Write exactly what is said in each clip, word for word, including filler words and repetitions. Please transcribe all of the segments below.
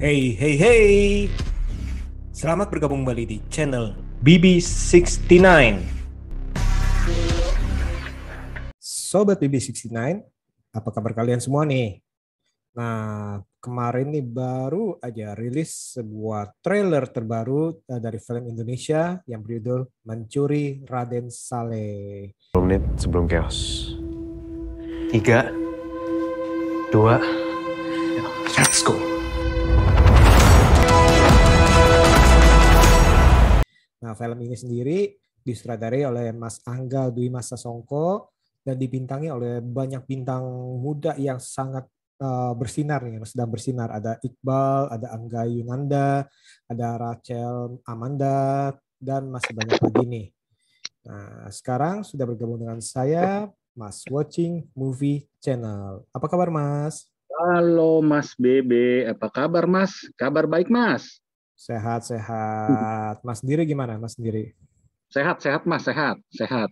Hey, hey, hey. Selamat bergabung kembali di channel B B enam puluh sembilan. Sobat B B enam puluh sembilan, apa kabar kalian semua nih? Nah, kemarin nih baru aja rilis sebuah trailer terbaru dari film Indonesia yang berjudul Mencuri Raden Saleh. sepuluh menit sebelum chaos. Tiga, dua, let's go. Nah, film ini sendiri disutradarai oleh Mas Angga Dwi Mas Sasongko dan dibintangi oleh banyak bintang muda yang sangat uh, bersinar nih, yang sedang bersinar. Ada Iqbal, ada Angga Yunanda, ada Rachel Amanda, dan masih banyak lagi nih. Nah, sekarang sudah bergabung dengan saya, Mas Watching Movie Channel. Apa kabar, Mas? Halo Mas Bebe, apa kabar Mas? Kabar baik Mas? Sehat-sehat. Mas sendiri gimana, Mas sendiri? Sehat-sehat Mas, sehat, sehat.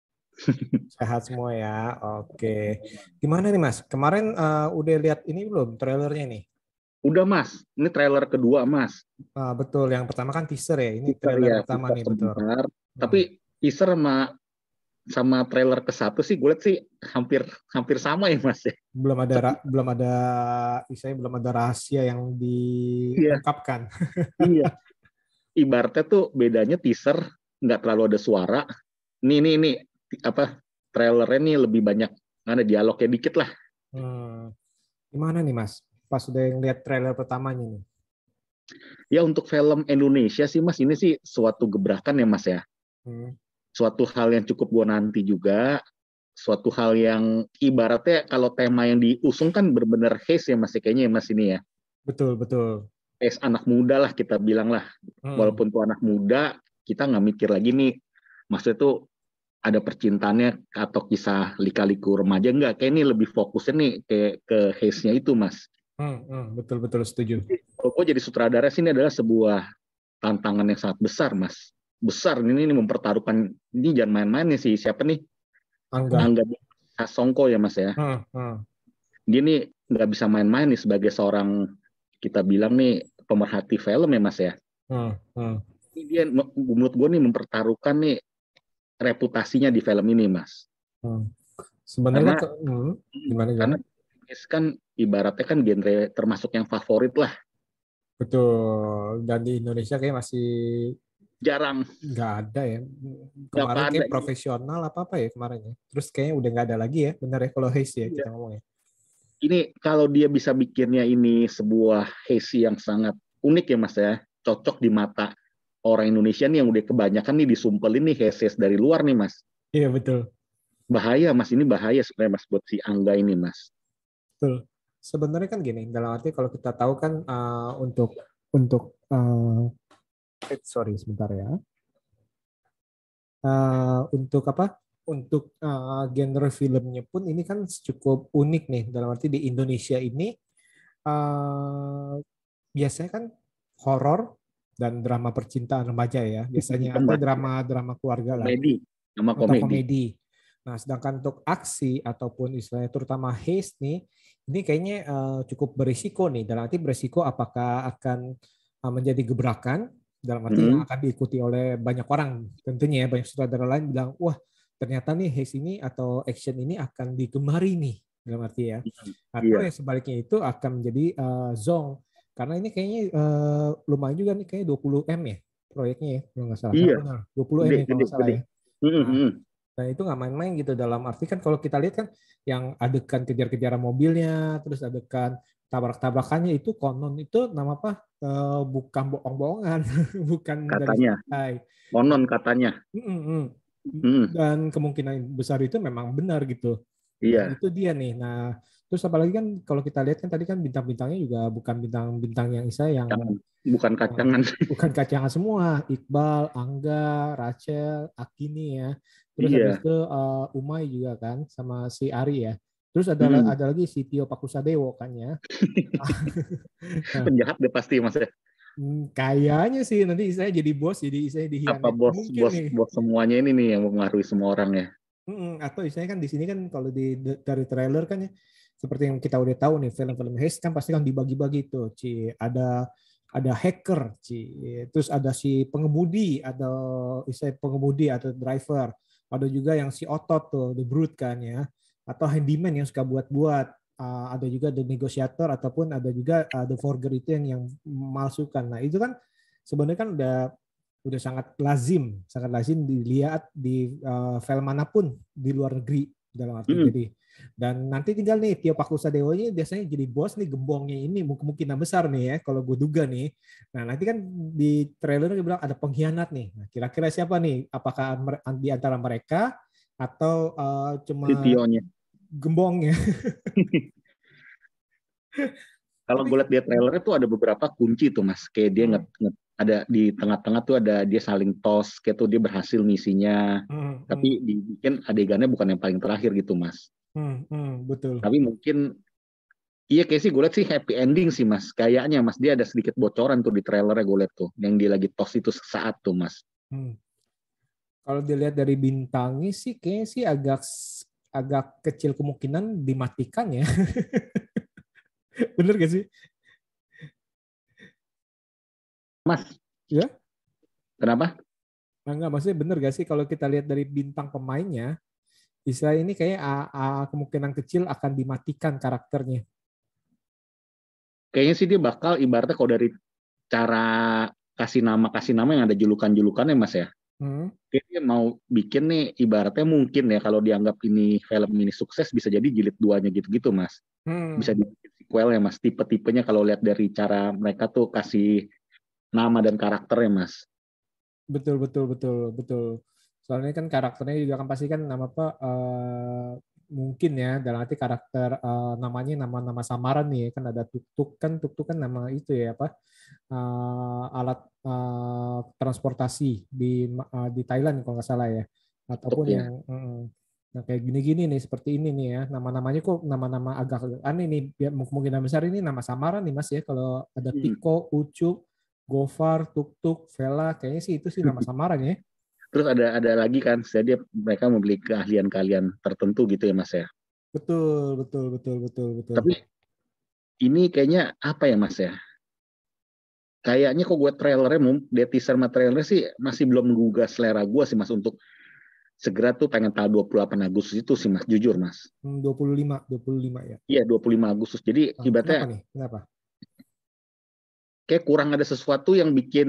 Sehat semua ya. Oke. Gimana nih Mas? Kemarin uh, udah lihat ini belum trailernya nih? Udah Mas, ini trailer kedua Mas. Uh, betul, yang pertama kan teaser ya. Ini Teaser trailer ya, pertama teaser nih, betul. sebentar. Hmm. Tapi teaser sama sama trailer ke satu sih gue lihat sih hampir hampir sama ya Mas ya. Belum ada ra- belum ada istilahnya belum ada rahasia yang Iya. diungkapkan. Iya. Ibaratnya tuh bedanya teaser nggak terlalu ada suara. Ini ini ini apa trailernya nih lebih banyak ada dialognya dikit lah. Hmm. Gimana nih Mas? Pas udah ngeliat trailer pertamanya nih. Ya untuk film Indonesia sih Mas ini sih suatu gebrakan ya Mas ya. Hmm. Suatu hal yang cukup gue nanti juga, suatu hal yang ibaratnya kalau tema yang diusung kan benar-benar haze ya Mas kayaknya ya Mas ini ya. Betul, betul. Haze anak muda lah kita bilang lah. Hmm. Walaupun tuh anak muda, kita nggak mikir lagi nih, maksudnya tuh ada percintaannya atau kisah lika-liku remaja, enggak. Kayak ini lebih fokusnya nih ke, ke haze-nya itu Mas. Hmm, hmm, betul, betul setuju. Kalau gue jadi sutradara sih ini adalah sebuah tantangan yang sangat besar Mas. Besar ini, ini mempertaruhkan, ini jangan main-main nih sih siapa nih Angga, Angga Sasongko ya Mas ya. hmm, hmm. Dia nih nggak bisa main-main nih sebagai seorang kita bilang nih pemerhati film ya Mas ya. Hmm, hmm. Ini dia menurut gue nih mempertaruhkan nih reputasinya di film ini Mas. Hmm. Sebenarnya karena, ke, hmm, gimana karena kan ibaratnya kan genre termasuk yang favorit lah. Betul. Dan di Indonesia kayak masih jarang. Nggak ada ya. Kemarin kayak ada. profesional apa-apa ya kemarin ya. Terus kayaknya udah nggak ada lagi ya. Benar ya kalau haze ya, iya. Kita ngomongnya. Ini kalau dia bisa bikinnya ini sebuah haze yang sangat unik ya Mas ya. Cocok di mata orang Indonesia nih yang udah kebanyakan nih disumpelin nih haze dari luar nih Mas. Iya betul. Bahaya Mas, ini bahaya sebenarnya Mas buat si Angga ini Mas. Betul. Sebenarnya kan gini, dalam arti kalau kita tahu kan uh, untuk untuk uh, sorry sebentar ya. Uh, untuk apa? Untuk uh, genre filmnya pun ini kan cukup unik nih. Dalam arti di Indonesia ini uh, biasanya kan horor dan drama percintaan remaja ya biasanya, atau drama-drama keluarga lah. Komedi, nama atau komedi. komedi. Nah, sedangkan untuk aksi ataupun istilahnya terutama haze nih, ini kayaknya uh, cukup berisiko nih. Dalam arti berisiko apakah akan uh, menjadi gebrakan, dalam arti hmm. yang akan diikuti oleh banyak orang. Tentunya ya, banyak sutradara lain bilang, wah ternyata nih haze ini atau action ini akan digemari nih. Dalam arti ya. Atau yeah. yang sebaliknya itu akan menjadi uh, zong. Karena ini kayaknya uh, lumayan juga nih, kayaknya dua puluh M ya proyeknya ya. Kalau nggak salah. Iya. Benar. dua puluh M ya kalau nggak salah ya. Nah, dan itu nggak main-main gitu. Dalam arti kan kalau kita lihat kan yang adegan kejar-kejaran mobilnya, terus adegan tabrak-tabrakannya itu konon itu nama apa? Uh, bukan bohong-bohongan, bukan katanya. dari konon katanya. Mm-mm. Mm. Dan kemungkinan besar itu memang benar gitu. Iya. Nah, itu dia nih. Nah, terus apalagi kan kalau kita lihat kan tadi kan bintang-bintangnya juga bukan bintang-bintang yang saya yang bukan kacangan. Bukan kacangan semua. Iqbal, Angga, Rachel, Akini ya. Terus iya. habis itu uh, Umay juga kan sama si Ari ya. Terus ada hmm. ada lagi si Tio Pakusadewo kan ya. Nah, penjahat deh pasti Mas ya. Kayaknya sih nanti saya jadi bos, jadi saya dihianati. Apa bos mungkin bos nih. bos semuanya ini nih yang mempengaruhi semua orang ya. Hmm, atau misalnya kan di sini kan kalau di dari trailer kan ya seperti yang kita udah tahu nih, film-film heist kan pasti kan dibagi-bagi tuh, Ci. Ada ada hacker, Ci. Terus ada si pengemudi atau istilah pengemudi atau driver. Ada juga yang si otot tuh, the brute kan ya. Atau handyman yang suka buat-buat. Uh, ada juga the negotiator ataupun ada juga uh, the forger itu yang yang memalsukan. Nah, itu kan sebenarnya kan udah udah sangat lazim, sangat lazim dilihat di uh, film manapun di luar negeri dalam arti Hmm. jadi. Dan nanti tinggal nih Tio Pakusadewo ini biasanya jadi bos nih, gembongnya ini kemungkinan besar nih ya kalau gue duga nih. Nah nanti kan di trailer dia bilang ada pengkhianat nih. Nah, kira-kira siapa nih? Apakah di antara mereka atau uh, cuma Si Tio-nya. gembongnya? Kalau gue lihat di trailernya tuh ada beberapa kunci tuh mas, kayak dia nge, nge, ada di tengah-tengah tuh ada dia saling tos, kayak tuh dia berhasil misinya, Hmm, tapi hmm. dibikin adegannya bukan yang paling terakhir gitu mas. Hmm, hmm, betul. Tapi mungkin iya kayak sih gue lihat sih happy ending sih mas, kayaknya mas dia ada sedikit bocoran tuh di trailernya gue lihat tuh, yang dia lagi tos itu sesaat tuh mas. Hmm. Kalau dilihat dari bintangnya sih, kayaknya sih agak agak kecil kemungkinan dimatikan ya. Bener gak sih? Mas? Ya? Kenapa? Nah, enggak, maksudnya bener gak sih kalau kita lihat dari bintang pemainnya, istilah ini kayak a, a, kemungkinan kecil akan dimatikan karakternya. Kayaknya sih dia bakal ibaratnya kalau dari cara kasih nama kasih nama yang ada julukan-julukannya mas ya. Hmm. Dia mau bikin nih ibaratnya mungkin ya kalau dianggap ini film ini sukses bisa jadi jilid duanya gitu-gitu mas. Hmm. Bisa dibikin sequel ya mas. Tipe-tipenya kalau lihat dari cara mereka tuh kasih nama dan karakternya mas. Betul betul betul betul. Soalnya kan karakternya juga kan pasti kan nama apa uh, mungkin ya dalam arti karakter uh, namanya nama-nama samaran nih kan ada tuk-tuk kan tuk-tuk kan nama itu ya apa uh, alat uh, transportasi di uh, di Thailand kalau nggak salah ya ataupun Tuk, yang ya. uh, nah kayak gini-gini nih seperti ini nih ya nama-namanya kok nama-nama agak aneh nih ya, kemungkinan besar ini nama samaran nih mas ya kalau ada Tiko, Ucup, Gofar, Tuk-Tuk, Vela, kayaknya sih itu sih nama samaran ya. Terus ada ada lagi kan, jadi mereka membeli keahlian-keahlian tertentu gitu ya mas ya. Betul, betul, betul, betul, betul. Tapi ini kayaknya apa ya mas ya? Kayaknya kok gue trailernya, dia teaser sama trailernya sih masih belum menggugah selera gue sih mas untuk segera tuh pengen tanggal dua puluh delapan Agustus itu sih mas, jujur mas. dua puluh lima, dua puluh lima ya? Iya, dua puluh lima Agustus. Jadi nah, ibaratnya kenapa nih? Kenapa? Kayak kurang ada sesuatu yang bikin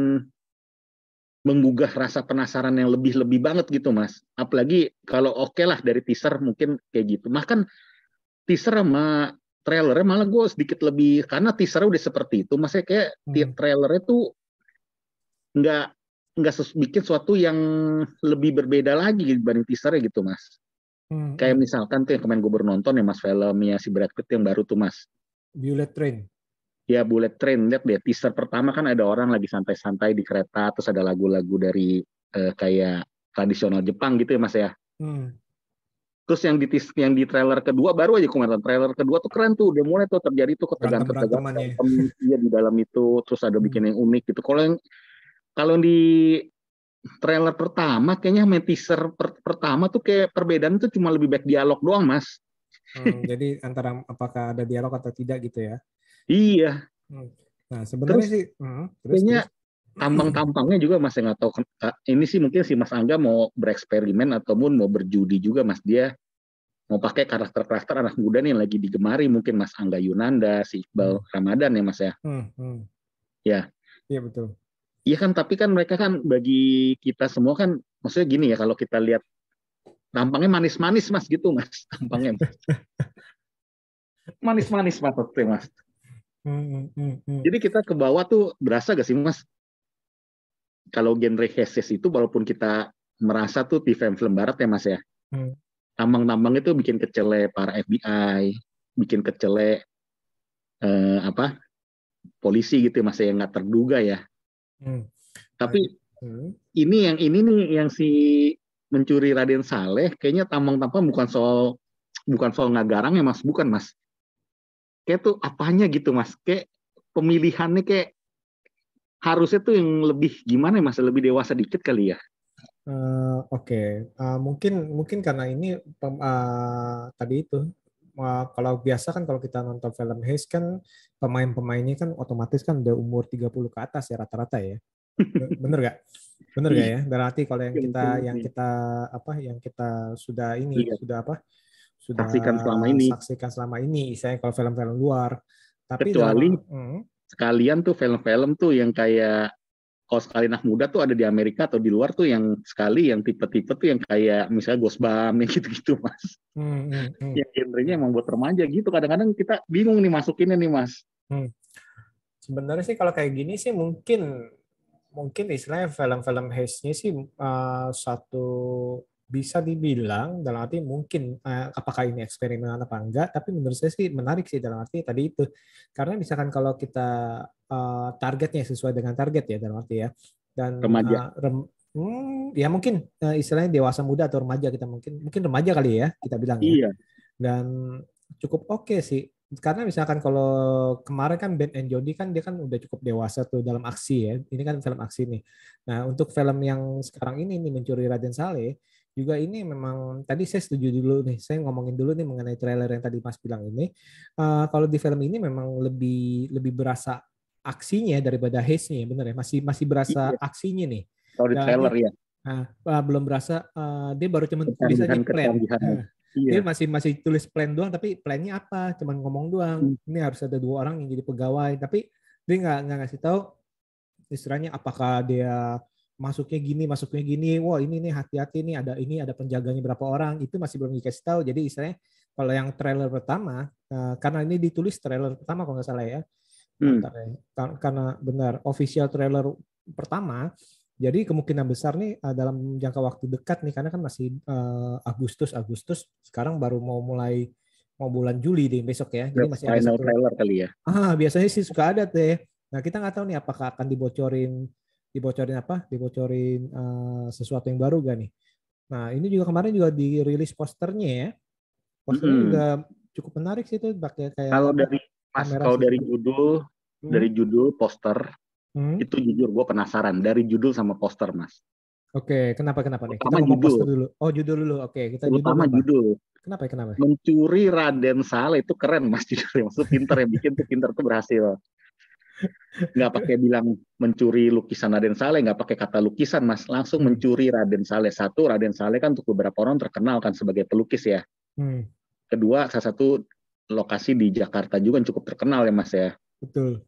menggugah rasa penasaran yang lebih-lebih banget gitu mas. Apalagi kalau oke okay lah dari teaser mungkin kayak gitu. Bahkan teaser sama trailernya malah gue sedikit lebih, karena teasernya udah seperti itu. Maksudnya kayak hmm. trailernya tuh nggak nggak bikin sesuatu yang lebih berbeda lagi dibanding teasernya gitu mas. Hmm. Kayak misalkan tuh yang kemarin gue baru nonton ya mas, filmnya si Brad Pitt yang baru tuh mas. Bullet Train. Ya Bullet Train, lihat deh teaser pertama kan ada orang lagi santai-santai di kereta, terus ada lagu-lagu dari eh, kayak tradisional Jepang gitu ya mas ya. Hmm. Terus yang di yang di trailer kedua baru aja kemarin trailer kedua tuh keren tuh, udah mulai tuh terjadi tuh ketegangan-ketegangan ya di dalam itu, terus ada bikin hmm. yang unik gitu. Kalau yang kalau di trailer pertama kayaknya main teaser per, pertama tuh kayak perbedaan tuh cuma lebih baik dialog doang mas. Hmm, jadi antara apakah ada dialog atau tidak gitu ya? Iya. Nah sebenarnya terus, sih, hmm, terus, kayaknya terus. tampang-tampangnya juga masih nggak tahu. Ini sih mungkin si Mas Angga mau bereksperimen ataupun mau berjudi juga Mas, dia mau pakai karakter-karakter anak muda nih yang lagi digemari, mungkin Mas Angga Yunanda, si Iqbal hmm. Ramadan ya Mas ya. Hmm, hmm. Ya. Iya betul. Iya kan, tapi kan mereka kan bagi kita semua kan, maksudnya gini ya, kalau kita lihat tampangnya manis-manis Mas gitu Mas, tampangnya. Manis-manis Mas, Mas. Hmm, hmm, hmm. Jadi kita ke bawah tuh berasa gak sih Mas? Kalau genre heist itu walaupun kita merasa tuh di film-film barat ya Mas ya. Hmm. Tambang-tambang itu bikin kecele para F B I, bikin kecele eh, apa? polisi gitu Mas yang nggak terduga ya. Hmm. Tapi hmm. ini yang ini nih yang si mencuri Raden Saleh kayaknya tambang-tambang bukan soal bukan soal ngagarang ya Mas, bukan Mas. Kayak tuh apanya gitu Mas, kayak pemilihannya kayak harusnya tuh yang lebih gimana ya Mas, lebih dewasa dikit kali ya. Uh, Oke, okay. uh, mungkin mungkin karena ini uh, tadi itu kalau biasa kan kalau kita nonton film heist kan pemain-pemainnya kan otomatis kan udah umur tiga puluh ke atas ya rata-rata ya. Bener gak? Bener gak ya? Berarti kalau yang kita yang kita apa yang kita sudah ini Lihat. sudah apa? Sudah Saksikan selama ini. saksikan selama ini, misalnya kalau film-film luar. Tapi kecuali dalam, hmm. sekalian tuh film-film tuh yang kayak kalau sekali anak muda tuh ada di Amerika atau di luar tuh yang sekali yang tipe-tipe tuh yang kayak misalnya Ghostbump yang gitu-gitu mas. Hmm, hmm, hmm. Yang genrenya emang buat remaja gitu. Kadang-kadang kita bingung nih masukinnya nih mas. Hmm. Sebenarnya sih kalau kayak gini sih mungkin mungkin istilahnya film-film heistnya sih uh, satu bisa dibilang dalam arti mungkin uh, apakah ini eksperimen apa enggak, tapi menurut saya sih menarik sih dalam arti tadi itu karena misalkan kalau kita uh, targetnya sesuai dengan target ya dalam arti ya dan Remaja. uh, rem, hmm, ya mungkin uh, istilahnya dewasa muda atau remaja kita mungkin mungkin remaja kali ya kita bilang ya. Iya. Dan cukup oke okay sih karena misalkan kalau kemarin kan Ben and Jody kan dia kan udah cukup dewasa tuh dalam aksi ya. Ini kan film aksi nih. Nah, untuk film yang sekarang ini nih Mencuri Raden Saleh juga ini memang tadi saya setuju dulu nih. Saya ngomongin dulu nih mengenai trailer yang tadi Mas bilang ini. Uh, kalau di film ini memang lebih lebih berasa aksinya daripada heistnya, benar ya? Masih masih berasa Iya. aksinya nih. Kalau di trailer ya. Nah, belum berasa uh, dia baru cuma tulis aja plan. Dia masih masih tulis plan doang, tapi plannya apa? Cuman ngomong doang. Hmm. Ini harus ada dua orang yang jadi pegawai, tapi dia nggak nggak ngasih tahu istilahnya apakah dia masuknya gini, masuknya gini. Wah ini nih hati-hati nih ada ini ada penjaganya berapa orang. Itu masih belum dikasih tahu. Jadi istilahnya kalau yang trailer pertama, uh, karena ini ditulis trailer pertama kalau nggak salah ya. Hmm. Karena benar official trailer pertama. Jadi kemungkinan besar nih dalam jangka waktu dekat nih karena kan masih uh, Agustus Agustus sekarang baru mau mulai mau bulan Juli deh besok ya. Jadi masih ada satu trailer kali ya. Ah biasanya sih suka ada teh. Nah kita nggak tahu nih apakah akan dibocorin dibocorin apa? Dibocorin uh, sesuatu yang baru gak nih? Nah ini juga kemarin juga dirilis posternya ya. Posternya hmm. juga cukup menarik sih itu pakai kayak kalau dari mas kalau dari judul hmm. dari judul poster Hmm. itu jujur gue penasaran dari judul sama poster mas. Oke, kenapa kenapa nih? Kita Pertama ngomong judul. Poster dulu. Oh judul dulu. Oke, kita Terutama judul. judul. Kenapa ya kenapa? Mencuri Raden Saleh itu keren mas judulnya. Maksud pinter yang bikin tuh pinter tuh berhasil. Nggak pakai bilang mencuri lukisan Raden Saleh, nggak pakai kata lukisan mas, langsung hmm. mencuri Raden Saleh. Satu, Raden Saleh kan untuk beberapa orang terkenal kan sebagai pelukis ya. Hmm. Kedua, salah satu lokasi di Jakarta juga yang cukup terkenal ya mas ya. Betul.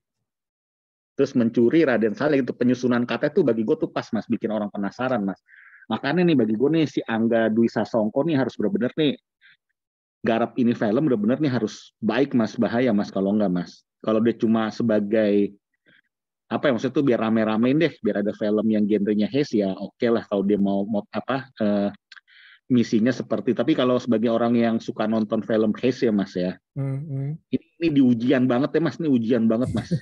Terus mencuri Raden Saleh itu penyusunan kata itu bagi gue tuh pas mas bikin orang penasaran mas. Makanya nih bagi gue nih si Angga Dwi Sasongko nih harus benar-benar nih garap ini film benar-benar nih harus baik mas, bahaya mas kalau enggak mas. Kalau dia cuma sebagai apa ya maksudnya tuh biar rame-ramein deh, biar ada film yang genrenya heist ya oke okay lah kalau dia mau, mau apa uh, misinya seperti. Tapi kalau sebagai orang yang suka nonton film heist ya mas ya, mm-hmm. ini, ini di ujian banget ya mas, ini ujian banget mas.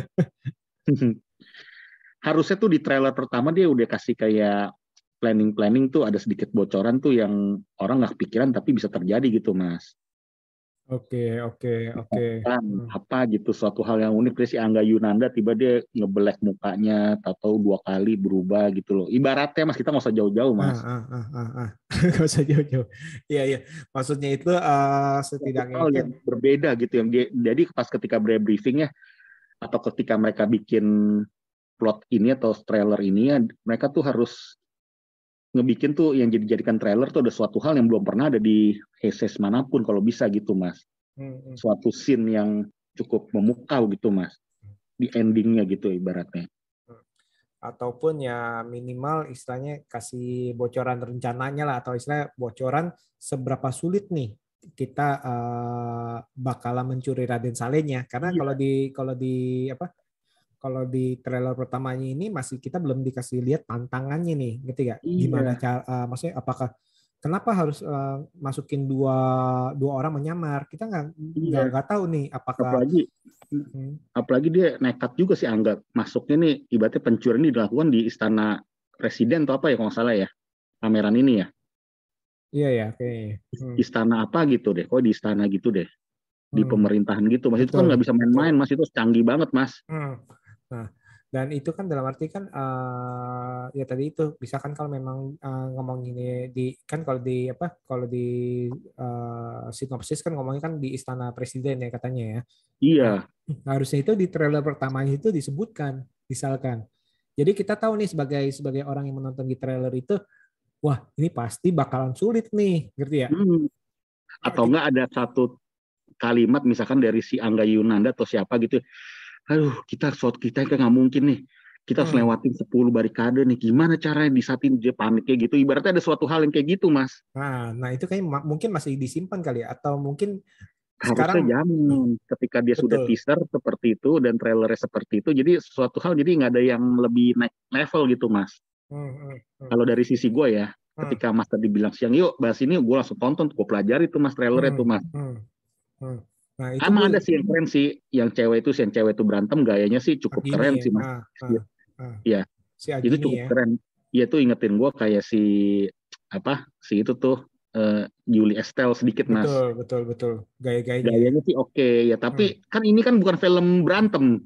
Harusnya tuh di trailer pertama dia udah kasih kayak planning-planning tuh ada sedikit bocoran tuh yang orang nggak kepikiran tapi bisa terjadi gitu mas. Oke oke oke. Apa gitu suatu hal yang unik dari si Angga Yunanda tiba dia ngebelek mukanya atau dua kali berubah gitu loh. Ibaratnya mas kita nggak usah jauh-jauh mas. Ah ah ah ah. ah. Nggak usah jauh-jauh. Iya iya. Maksudnya itu uh, setidaknya hal yang berbeda gitu yang dia, jadi pas ketika briefing ya atau ketika mereka bikin plot ini atau trailer ini ya mereka tuh harus ngebikin tuh yang jadi-jadikan trailer tuh ada suatu hal yang belum pernah ada di heist manapun kalau bisa gitu mas. Hmm. Suatu scene yang cukup memukau gitu mas di endingnya gitu ibaratnya. Ataupun ya minimal istilahnya kasih bocoran rencananya lah atau istilahnya bocoran seberapa sulit nih kita uh, bakalan mencuri Raden Salehnya karena iya. kalau di kalau di apa kalau di trailer pertamanya ini masih kita belum dikasih lihat tantangannya nih gitu ya iya. Gimana cara uh, maksudnya apakah kenapa harus uh, masukin dua dua orang menyamar kita nggak nggak iya. nggak tahu nih apakah apalagi hmm. apalagi dia nekat juga sih anggap masuknya nih ibaratnya pencurian ini dilakukan di istana presiden atau apa ya kalau nggak salah ya pameran ini ya. Iya ya, kayaknya. Hmm. Istana apa gitu deh, kok di istana gitu deh, di hmm. pemerintahan gitu, mas. Betul, itu kan nggak bisa main-main, mas. Itu canggih banget, mas. Hmm. Nah, Dan itu kan dalam arti kan uh, ya tadi itu bisa kan kalau memang uh, ngomong ini di kan kalau di apa kalau di uh, sinopsis kan ngomongnya kan di Istana Presiden ya katanya ya. Iya. Nah, harusnya itu di trailer pertama itu disebutkan misalkan. Jadi kita tahu nih sebagai sebagai orang yang menonton di trailer itu, wah ini pasti bakalan sulit nih, ngerti ya? Hmm. Atau enggak ada satu kalimat misalkan dari si Angga Yunanda atau siapa gitu, aduh kita shot kita kan nggak mungkin nih, kita harus Hmm. lewatin sepuluh barikade nih, gimana caranya disatin dia panik kayak gitu, ibaratnya ada suatu hal yang kayak gitu mas. Nah, nah itu kayaknya ma- mungkin masih disimpan kali ya, atau mungkin Harusnya sekarang jangan ketika dia sudah betul. teaser seperti itu dan trailernya seperti itu, jadi suatu hal jadi nggak ada yang lebih naik level gitu mas. Hmm, hmm, hmm, Kalau dari sisi gue ya, hmm, ketika mas tadi bilang siang yuk bahas ini, gue langsung tonton, gue pelajari tuh mas trailernya hmm, tuh mas. hmm, hmm. Nah itu Emang gue ada sih yang keren sih, yang cewek itu, yang cewek itu berantem gayanya sih cukup Agini keren ya, sih mas. ah, ah, ah. Iya, Si itu Agini cukup ya. keren. Iya tuh ingetin gue kayak si apa si itu tuh uh, Julie Estelle sedikit mas. Betul, betul, betul. Gaya-gayanya ya. Gayanya sih oke ya, tapi Hmm. kan ini kan bukan film berantem.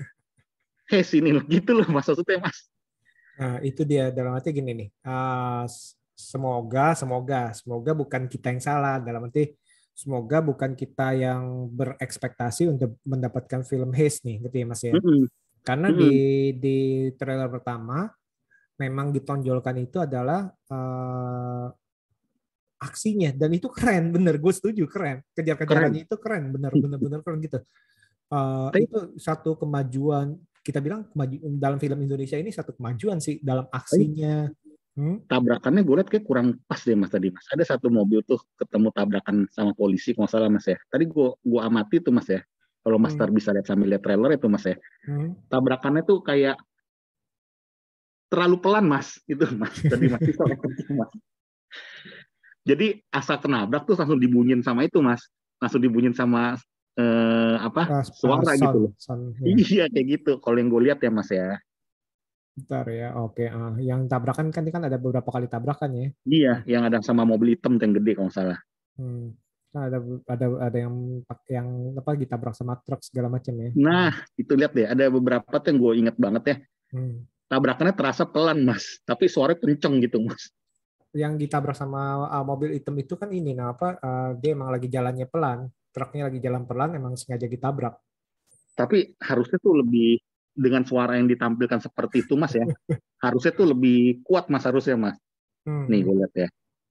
Hei sini loh, gitu loh mas maksudnya mas. Nah, itu dia dalam arti gini nih. ah, s- semoga, semoga, semoga bukan kita yang salah. Dalam arti semoga bukan kita yang berekspektasi untuk mendapatkan film Haze nih, gitu ya Mas ya. Mm-mm, Karena di mm-mm. di trailer pertama memang ditonjolkan itu adalah eh, aksinya dan itu keren, bener. Gue setuju keren. Keren. Kejar-kejarannya itu keren, bener, bener, bener keren gitu. Eh, Tapi itu satu kemajuan kita bilang kemaju dalam film Indonesia ini satu kemajuan sih dalam tapi aksinya. Hmm? tabrakannya gue liat kayak kurang pas deh mas tadi mas. Ada satu mobil tuh ketemu tabrakan sama polisi kalau nggak salah mas ya. Tadi gue gue amati tuh mas ya. Kalau mas Hmm. Tar bisa lihat sambil lihat trailer itu mas ya. Hmm. Tabrakannya tuh kayak terlalu pelan mas. Itu mas. Tadi mas itu mas. Jadi asal kenabrak tuh langsung dibunyiin sama itu mas. Langsung dibunyiin sama eh, apa Ah, ah, suara gitu sound, loh. sound, ya. Iya kayak gitu. Kalau yang gue lihat ya mas ya. Bentar ya, oke. Ah, yang tabrakan kan kan ada beberapa kali tabrakan ya. Iya yang ada sama mobil hitam yang gede kalau nggak salah. Hmm. Kan ada ada ada yang pak- yang apa ditabrak sama truk segala macam ya. Nah itu lihat deh. Ada beberapa tuh yang gue inget banget ya. Hmm. Tabrakannya terasa pelan mas, tapi suaranya kenceng gitu mas. Yang ditabrak sama ah, mobil hitam itu kan ini, nah apa? ah, dia emang lagi jalannya pelan, truknya lagi jalan pelan, emang sengaja ditabrak. Tapi harusnya tuh lebih dengan suara yang ditampilkan seperti itu mas ya. Harusnya tuh lebih kuat mas harusnya mas. Hmm. Nih Hmm. gue lihat ya.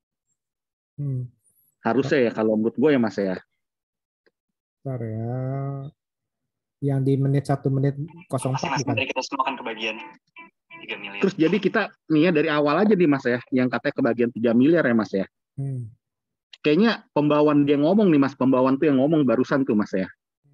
Hmm. Harusnya ya kalau menurut gue ya mas ya. Bentar ya. Yang di menit satu menit nol empat bukan? Kita semua akan kebagian tiga miliar. Terus jadi kita nih ya dari awal aja nih mas ya, yang katanya kebagian tiga miliar ya mas ya. Hmm. Kayaknya pembawaan dia ngomong nih mas, pembawaan tuh yang ngomong barusan tuh mas ya.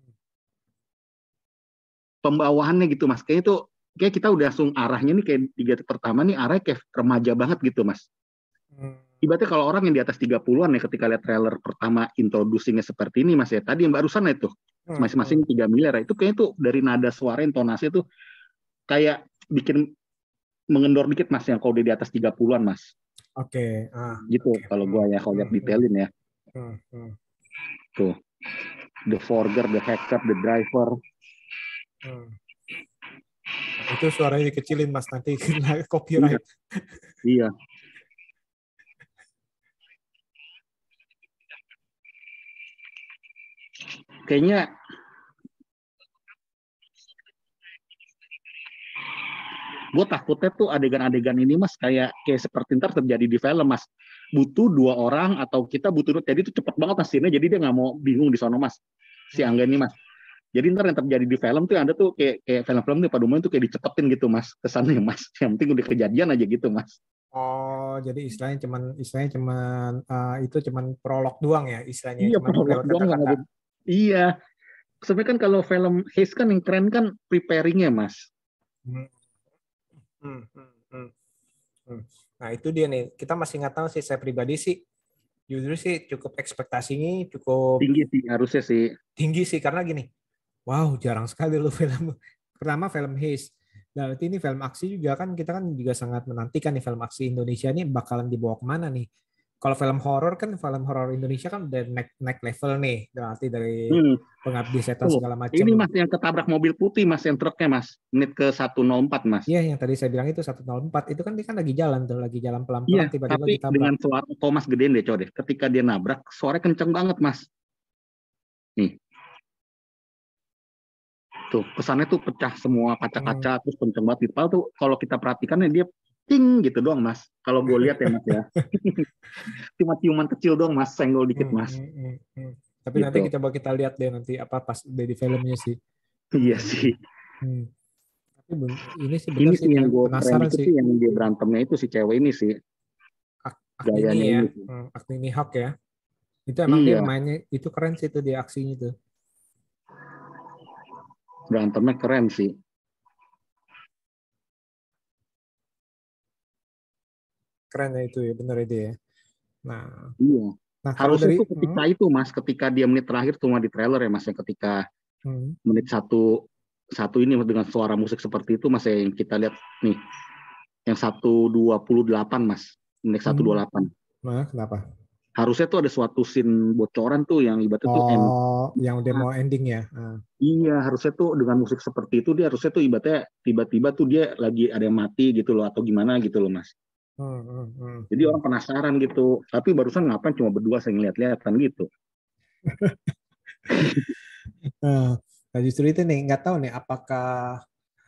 Pembawaannya gitu mas, kayaknya tuh kayak kita udah langsung arahnya nih kayak tiga pertama nih arahnya kayak remaja banget gitu mas. Hmm. Ibaratnya kalau orang yang di atas tiga puluhan ya ketika lihat trailer pertama introducingnya seperti ini mas ya. Tadi yang barusan itu Hmm. masing-masing tiga miliar ya. Itu kayaknya tuh dari nada suara intonasi tuh kayak bikin mengendor dikit mas yang kalau dia di atas tiga puluhan mas. Oke. Ah, Gitu oke. kalau Hmm. gua ya kalau lihat Hmm. detailin ya. Hmm. Hmm. Tuh. The forger, the hacker, the driver. Hmm. Nah, itu suaranya dikecilin mas nanti kena copyright. Iya. Kayaknya gue takutnya tuh adegan-adegan ini mas kayak kayak seperti ntar terjadi di film mas, butuh dua orang atau kita butuh jadi itu cepet banget mas scene-nya, jadi dia nggak mau bingung di sono mas si Angga ini mas. Jadi ntar yang terjadi di film tuh ada tuh kayak kayak film-film tuh pada umumnya tuh kayak dicepetin gitu mas kesannya mas, yang penting udah kejadian aja gitu mas. Oh, jadi istilahnya cuman istilahnya cuman uh, itu cuman prolog doang ya istilahnya, Iya cuman prolog lewat doang nggak kata-kata. ngomong. Iya sebenarnya kan kalau film Haze kan yang keren kan preparingnya mas. Hmm. Hmm. Hmm. Hmm. Hmm. Nah itu dia nih, kita masih nggak tahu sih, saya pribadi sih jujur sih cukup ekspektasinya cukup Tinggi sih harusnya sih. tinggi sih karena gini, wow jarang sekali loh film pertama film Haze. Nah, berarti ini film aksi juga kan, kita kan juga sangat menantikan nih film aksi Indonesia ini bakalan dibawa kemana nih. kalau film horor kan film horor Indonesia kan udah naik naik level nih, berarti dari Hmm. Pengabdi Setan Oh, segala macam. ini mas yang ketabrak mobil putih mas, yang truknya mas, menit ke seratus empat mas. Iya, yang tadi saya bilang itu seratus empat itu kan dia kan lagi jalan tuh, lagi jalan Iya, pelan-pelan tiba-tiba tapi ditabrak. dengan suara Thomas gedein deh coba deh. Ketika dia nabrak, suara kenceng banget mas. Nih, tuh kesannya tuh pecah semua kaca-kaca, Hmm. terus kenceng banget. Padahal tuh kalau kita perhatikan ya dia ting gitu doang mas. Kalau gue lihat ya mas ya, cuma ciuman kecil doang mas, senggol dikit Hmm, mas. hmm, hmm, hmm. Tapi nanti Gitu. kita coba kita lihat deh nanti apa pas udah di filmnya sih. Iya sih. Hmm. Tapi ben- ini sih benar Ini sih sih yang kayak gue keren penasaran itu sih. sih yang dia berantemnya itu si cewek ini sih, Ak- Aknini gayanya ya, ini sih. hmm, Aknini Hawk ya. Itu emang dia Iya, mainnya itu keren sih itu dia aksinya itu. berantemnya keren sih. Keren ya itu ya, benar itu ya. Nah, Iya. nah kalau Harusnya dari tuh hmm, ketika itu mas, ketika dia menit terakhir cuma di trailer ya mas, yang ketika hmm, menit satu satu ini dengan suara musik seperti itu mas, yang kita lihat nih, yang satu dua puluh delapan mas, menit satu dua hmm. delapan. Nah, kenapa? Harusnya tuh ada suatu scene bocoran tuh yang ibaratnya tuh end. Oh, yang udah mau ending ya. Nah. Iya, harusnya tuh dengan musik seperti itu dia harusnya tuh ibaratnya tiba-tiba tuh dia lagi ada yang mati gitu loh atau gimana gitu loh mas. Hmm, hmm, hmm, Jadi hmm. orang penasaran gitu. Tapi barusan ngapain cuma berdua saya ngeliat-liatan gitu. Nah, nah, justru itu nih nggak tahu nih apakah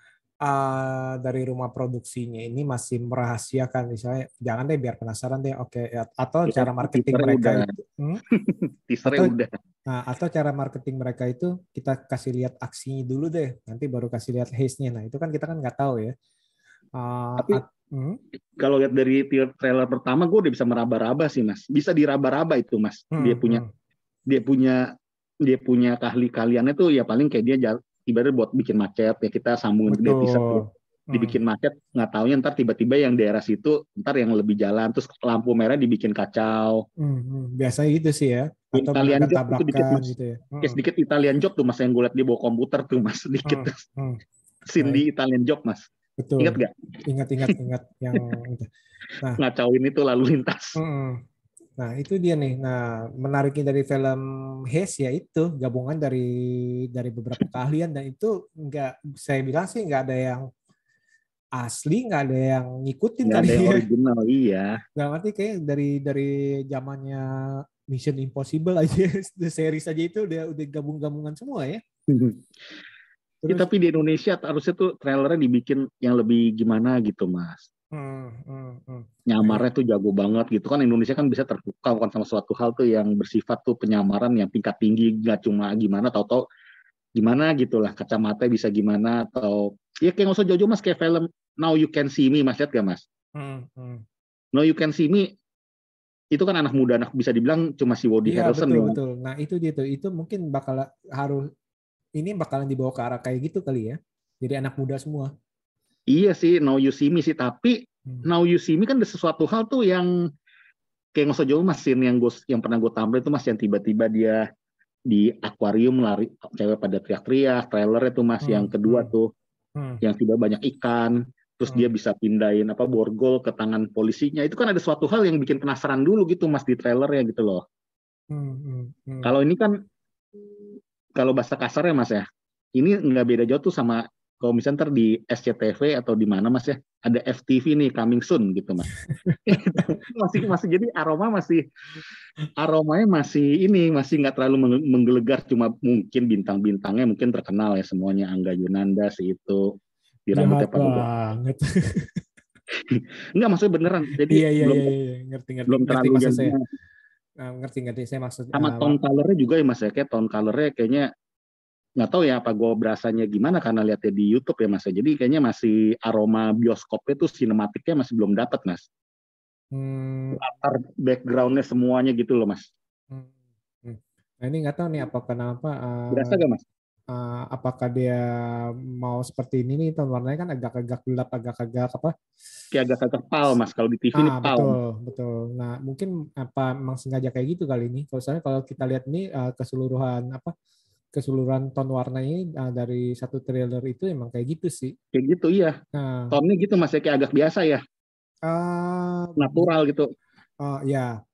uh, dari rumah produksinya ini masih merahasiakan misalnya jangan deh biar penasaran deh oke ya, atau Ya, cara marketing teasernya mereka udah, itu hmm? teasernya atau udah. nah, atau cara marketing mereka itu kita kasih lihat aksinya dulu deh nanti baru kasih lihat haze-nya nah itu kan kita kan nggak tahu ya. Uh, Tapi at- hmm? kalau lihat dari trailer pertama gue udah bisa meraba-raba sih mas. Bisa diraba-raba itu mas. Dia Hmm, punya hmm. dia punya dia punya keahli-keahliannya tuh ya paling kayak dia jal- ibaratnya buat bikin macet ya kita sambungin ke teaser tuh. Betul. Hmm. Dibikin macet nggak taunya ntar tiba-tiba yang daerah situ ntar yang lebih jalan terus lampu merah dibikin kacau. Hmm, hmm. Biasanya gitu sih ya atau Italian mengadakan job itu dikit tabrakan mas. gitu ya. Kayak Hmm, sedikit Italian job tuh mas yang gue liat dia bawa komputer tuh mas sedikit hmm, hmm. scene Nah, di Italian job mas. Ingat betul. gak? Ingat, ingat, ingat yang itu. Nah, Ngacauin itu lalu lintas. mm, nah itu dia nih. Nah, menariknya dari film Haze ya itu gabungan dari dari beberapa keahlian dan itu nggak saya bilang sih nggak ada yang asli, nggak ada yang ngikutin Nggak kali ada yang ya. original, iya. Nggak ngerti kayak dari dari zamannya Mission Impossible aja, the series aja itu udah udah gabung-gabungan semua ya. Ya, Terus, tapi di Indonesia harusnya tuh trailernya dibikin yang lebih gimana gitu, Mas. hmm, hmm, hmm. Nah, Nyamarnya tuh jago banget gitu kan. Indonesia kan bisa terpukau kan sama suatu hal tuh yang bersifat tuh penyamaran yang tingkat tinggi, nggak cuma gimana, tahu-tahu gimana gitulah, kacamata bisa gimana, atau ya kayak nggak usah jauh-jauh Mas, kayak film Now You Can See Me, Mas, lihat gak Mas? hmm, hmm. Now You Can See Me itu kan anak muda, anak bisa dibilang cuma si Woody Iya Harrelson betul yang betul. Nah itu dia tuh itu mungkin bakal harus ini bakalan dibawa ke arah kayak gitu kali ya. Jadi anak muda semua. iya sih Now You See Me sih, tapi Hmm. Now You See Me kan ada sesuatu hal tuh yang kayak nggak usah jauh mas, scene yang gue yang pernah gue tampil itu mas, yang tiba-tiba dia di akuarium lari, cewek pada teriak-teriak, trailer itu mas, Hmm. yang kedua Hmm. tuh Hmm. yang tiba banyak ikan, terus Hmm. dia bisa pindahin apa borgol ke tangan polisinya, itu kan ada suatu hal yang bikin penasaran dulu gitu mas di trailernya gitu loh. Hmm. Hmm. Hmm. Kalau ini kan kalau bahasa kasarnya mas ya, ini nggak beda jauh tuh sama kalau misalnya ntar di S C T V atau di mana mas ya, ada F T V nih coming soon gitu mas. masih masih jadi aroma masih aromanya masih ini masih nggak terlalu menggelegar, cuma mungkin bintang-bintangnya mungkin terkenal ya semuanya, Angga Yunanda sih itu di rambutnya Jahat pada banget. nggak maksudnya beneran, jadi Iya iya belum iya iya. Ngerti ngerti belum ngerti terlalu maksud yang saya. Uh, ngerti ngerti saya maksud sama uh, tone colornya juga ya mas ya, kayak tone colornya kayaknya nggak tahu ya apa gue berasanya gimana karena lihatnya di YouTube ya mas ya, jadi kayaknya masih aroma bioskopnya tuh sinematiknya masih belum dapat mas, hmm, latar backgroundnya semuanya gitu loh mas. hmm, hmm. Nah ini nggak tahu nih apa kenapa uh, Berasa gak mas? uh, apakah dia mau seperti ini nih tahun warnanya kan agak-agak gelap agak-agak apa Kayak agak-agak pal mas, kalau di T V ini ah pal. betul betul nah mungkin apa memang sengaja kayak gitu kali ini kalau misalnya kalau kita lihat nih uh, keseluruhan apa keseluruhan ton warnanya uh, dari satu trailer itu emang kayak gitu sih Kayak gitu iya. nah Tonnya gitu mas ya, kayak agak biasa ya, uh, natural gitu. uh, ya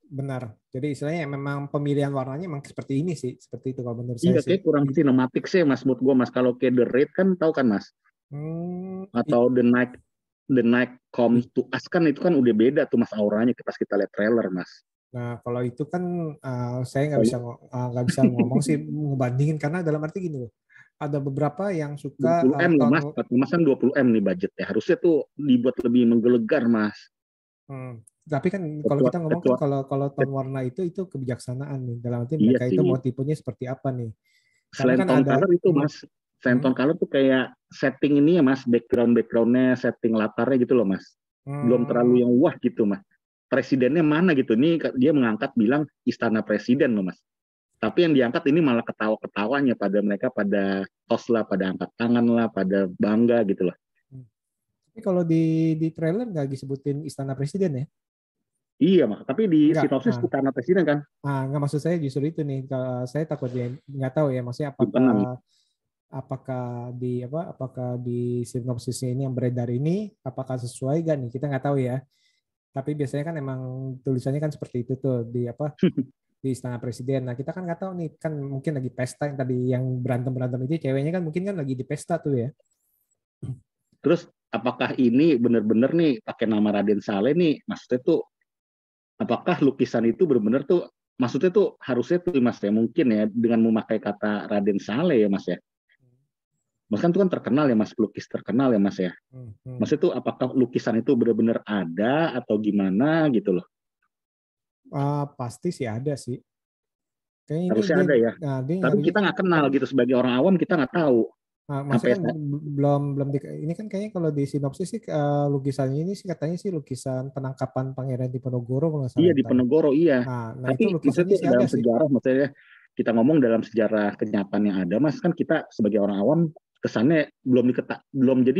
benar. Jadi istilahnya memang pemilihan warnanya memang seperti ini sih, seperti itu kalau menurut Iya, saya sih. kayak kurang sinematik sih mas, mood gue mas. Kalau kayak The Raid kan tahu kan mas, Hmm, atau The Night The Night Comes to Us kan itu kan udah beda tuh mas auranya pas kita lihat trailer mas. nah kalau itu kan uh, saya nggak Oh, bisa uh, nggak bisa ngomong sih ngebandingin karena dalam arti gini loh. Ada beberapa yang suka uh, dua puluh M loh ton mas, mas kan dua puluh M nih budgetnya. Harusnya tuh dibuat lebih menggelegar mas. hmm, tapi kan kalau Ketua, kita ngomong kan ketua, kalau kalau ton warna itu itu kebijaksanaan nih. Dalam arti iya mereka itu sih. mau tipenya seperti apa nih. Karena Selain kan tone ada color itu hmm, mas, selain hmm, tone color tuh kayak setting ini ya mas, background backgroundnya, setting latarnya gitu loh mas. Belum terlalu hmm, yang wah gitu mas. Presidennya mana gitu, nih dia mengangkat bilang istana presiden loh mas. Tapi yang diangkat ini malah ketawa-ketawanya pada mereka, pada tos lah, pada angkat tangan lah, pada bangga gitu loh. hmm. Tapi kalau di di trailer nggak disebutin istana presiden ya? Iya mak, tapi di Enggak. sinopsis Ah, istana presiden kan, ah, nggak maksud saya justru itu nih. Kalau saya takutnya nggak tahu ya. Maksudnya apakah gimana? apakah di apa? Apakah di sinopsisnya ini yang beredar ini apakah sesuai gak nih? Kita nggak tahu ya. Tapi biasanya kan emang tulisannya kan seperti itu tuh di apa? Di istana presiden. Nah kita kan nggak tahu nih. Kan mungkin lagi pesta yang tadi yang berantem berantem itu ceweknya kan mungkin kan lagi di pesta tuh ya. Terus apakah ini benar-benar nih pakai nama Raden Saleh nih, maksudnya tuh apakah lukisan itu benar-benar tuh maksudnya tuh harusnya tuh mas ya mungkin ya dengan memakai kata Raden Saleh ya mas ya. Mas kan itu kan terkenal ya mas, pelukis terkenal ya mas ya. Hmm, hmm. Maksudnya tuh apakah lukisan itu benar-benar ada atau gimana gitu loh. Ah, pasti sih ada sih. Kayaknya ini Harusnya dia, ada ya. nah, dia Tapi nyarinya kita kan, nggak kenal gitu sebagai orang awam, kita nggak tahu. nah, maksudnya Sampai kan belum belum di, ini kan kayaknya kalau di sinopsis sih eh, lukisannya ini sih katanya sih lukisan penangkapan Pangeran Diponegoro kalau nggak salah iya di ntar ya. Penegoro iya. Nah, nah itu Tapi maksudnya lukisannya tuh sih ada dalam sih. sejarah, maksudnya kita ngomong dalam sejarah kenyataan yang ada, mas kan kita sebagai orang awam kesannya belum diketak, belum jadi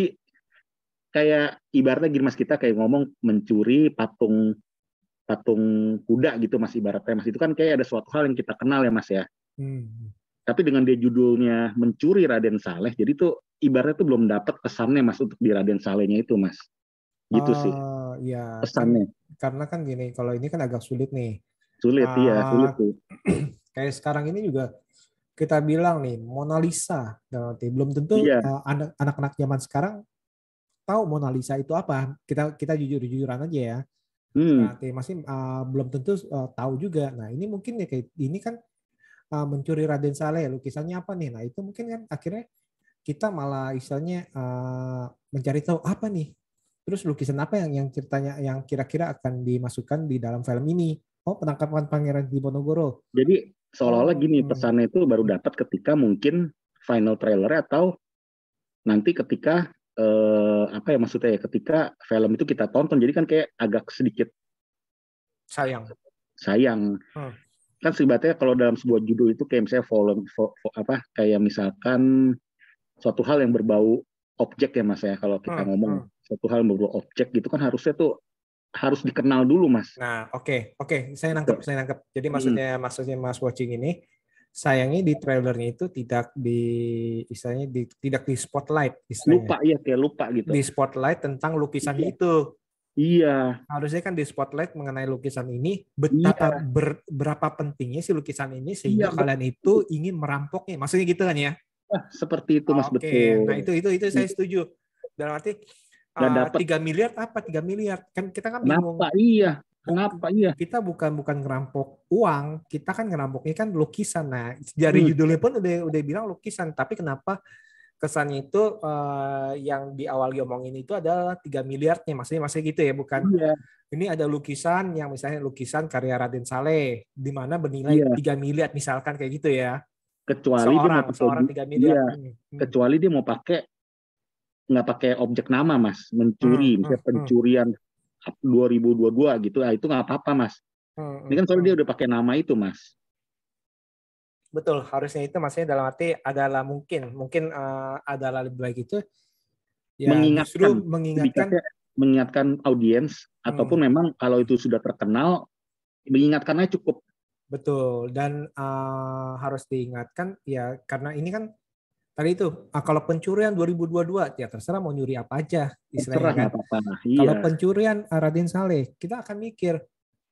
kayak ibaratnya gini mas, kita kayak ngomong mencuri patung patung kuda gitu mas ibaratnya mas, itu kan kayak ada suatu hal yang kita kenal ya mas ya. Hmm. Tapi dengan dia judulnya mencuri Raden Saleh, jadi tuh ibaratnya tuh belum dapat kesannya mas untuk di Raden Salehnya itu mas. Gitu sih Oh ya kan pesannya. karena kan gini kalau ini kan agak sulit nih. Sulit iya, Ah, sulit tuh. kayak sekarang ini juga kita bilang nih Mona Lisa, nah, nanti belum tentu Iya, eh, anak- anak-anak zaman sekarang tahu Mona Lisa itu apa. Kita kita jujur-jujuran aja ya. hmm, Berarti masih uh, belum tentu uh, tahu juga. Nah ini mungkin ya kayak ini kan uh, mencuri Raden Saleh lukisannya apa nih? Nah itu mungkin kan akhirnya kita malah istilahnya uh, mencari tahu apa nih. Terus lukisan apa yang yang ceritanya yang kira-kira akan dimasukkan di dalam film ini? Oh penangkapan Pangeran Diponegoro. jadi seolah-olah Oh gini hmm. pesannya itu baru dapat ketika mungkin final trailer atau nanti ketika eh, apa ya maksudnya ya ketika film itu kita tonton, jadi kan kayak agak sedikit Sayang. sayang. Hmm. Kan sebetulnya kalau dalam sebuah judul itu kayak misalnya volume vo, vo, apa kayak misalkan suatu hal yang berbau objek ya mas ya, kalau kita Hmm. ngomong Hmm. suatu hal yang berbau objek gitu kan harusnya tuh harus dikenal dulu mas. Nah oke okay. oke okay. saya nangkep saya nangkep. Jadi Hmm. maksudnya maksudnya Mas Watching ini sayangnya di trailernya itu tidak di istilahnya di, tidak di spotlight istilahnya Lupa ya kayak lupa gitu. di spotlight tentang lukisan Iya. itu. Iya. Harusnya kan di spotlight mengenai lukisan ini Iya. betapa ber, berapa pentingnya si lukisan ini Iya sehingga kalian betul. itu ingin merampoknya. Maksudnya gitu kan ya? Wah, seperti itu mas Oke, nah betul. itu itu itu saya setuju. Dalam arti Gak uh, dapat. tiga miliar apa tiga miliar kan kita kan Kenapa bingung. iya? Buk, Kenapa iya? kita bukan bukan ngerampok uang, kita kan ngerampoknya kan lukisan. Nah, dari Hmm. judulnya pun udah udah bilang lukisan, tapi kenapa kesannya itu uh, yang di awal diomongin itu adalah tiga miliarnya, maksudnya maksudnya gitu ya, bukan Iya. ini ada lukisan yang misalnya lukisan karya Raden Saleh di mana bernilai Iya. tiga miliar misalkan kayak gitu ya. Kecuali dia mau Seorang pakai seorang tiga miliar. iya. Hmm, hmm. Kecuali dia mau pakai nggak pakai objek nama mas, mencuri Hmm, misalnya hmm, hmm. pencurian dua ribu dua puluh dua gitu, ah itu nggak apa-apa mas. Hmm, Ini kan hmm, soalnya hmm. dia udah pakai nama itu mas. Betul, harusnya itu maksudnya dalam arti adalah mungkin mungkin uh, adalah lebih baik itu ya justru Mengingatkan, mengingatkan. sedikitnya mengingatkan audiens Hmm, ataupun memang kalau itu sudah terkenal mengingatkannya cukup. betul dan uh, harus diingatkan ya karena ini kan tadi itu ah, kalau pencurian dua ribu dua puluh dua ya terserah mau nyuri apa aja istilahnya Terserah kan. nggak apa-apa. Kalau Iya. pencurian ah, Raden Saleh kita akan mikir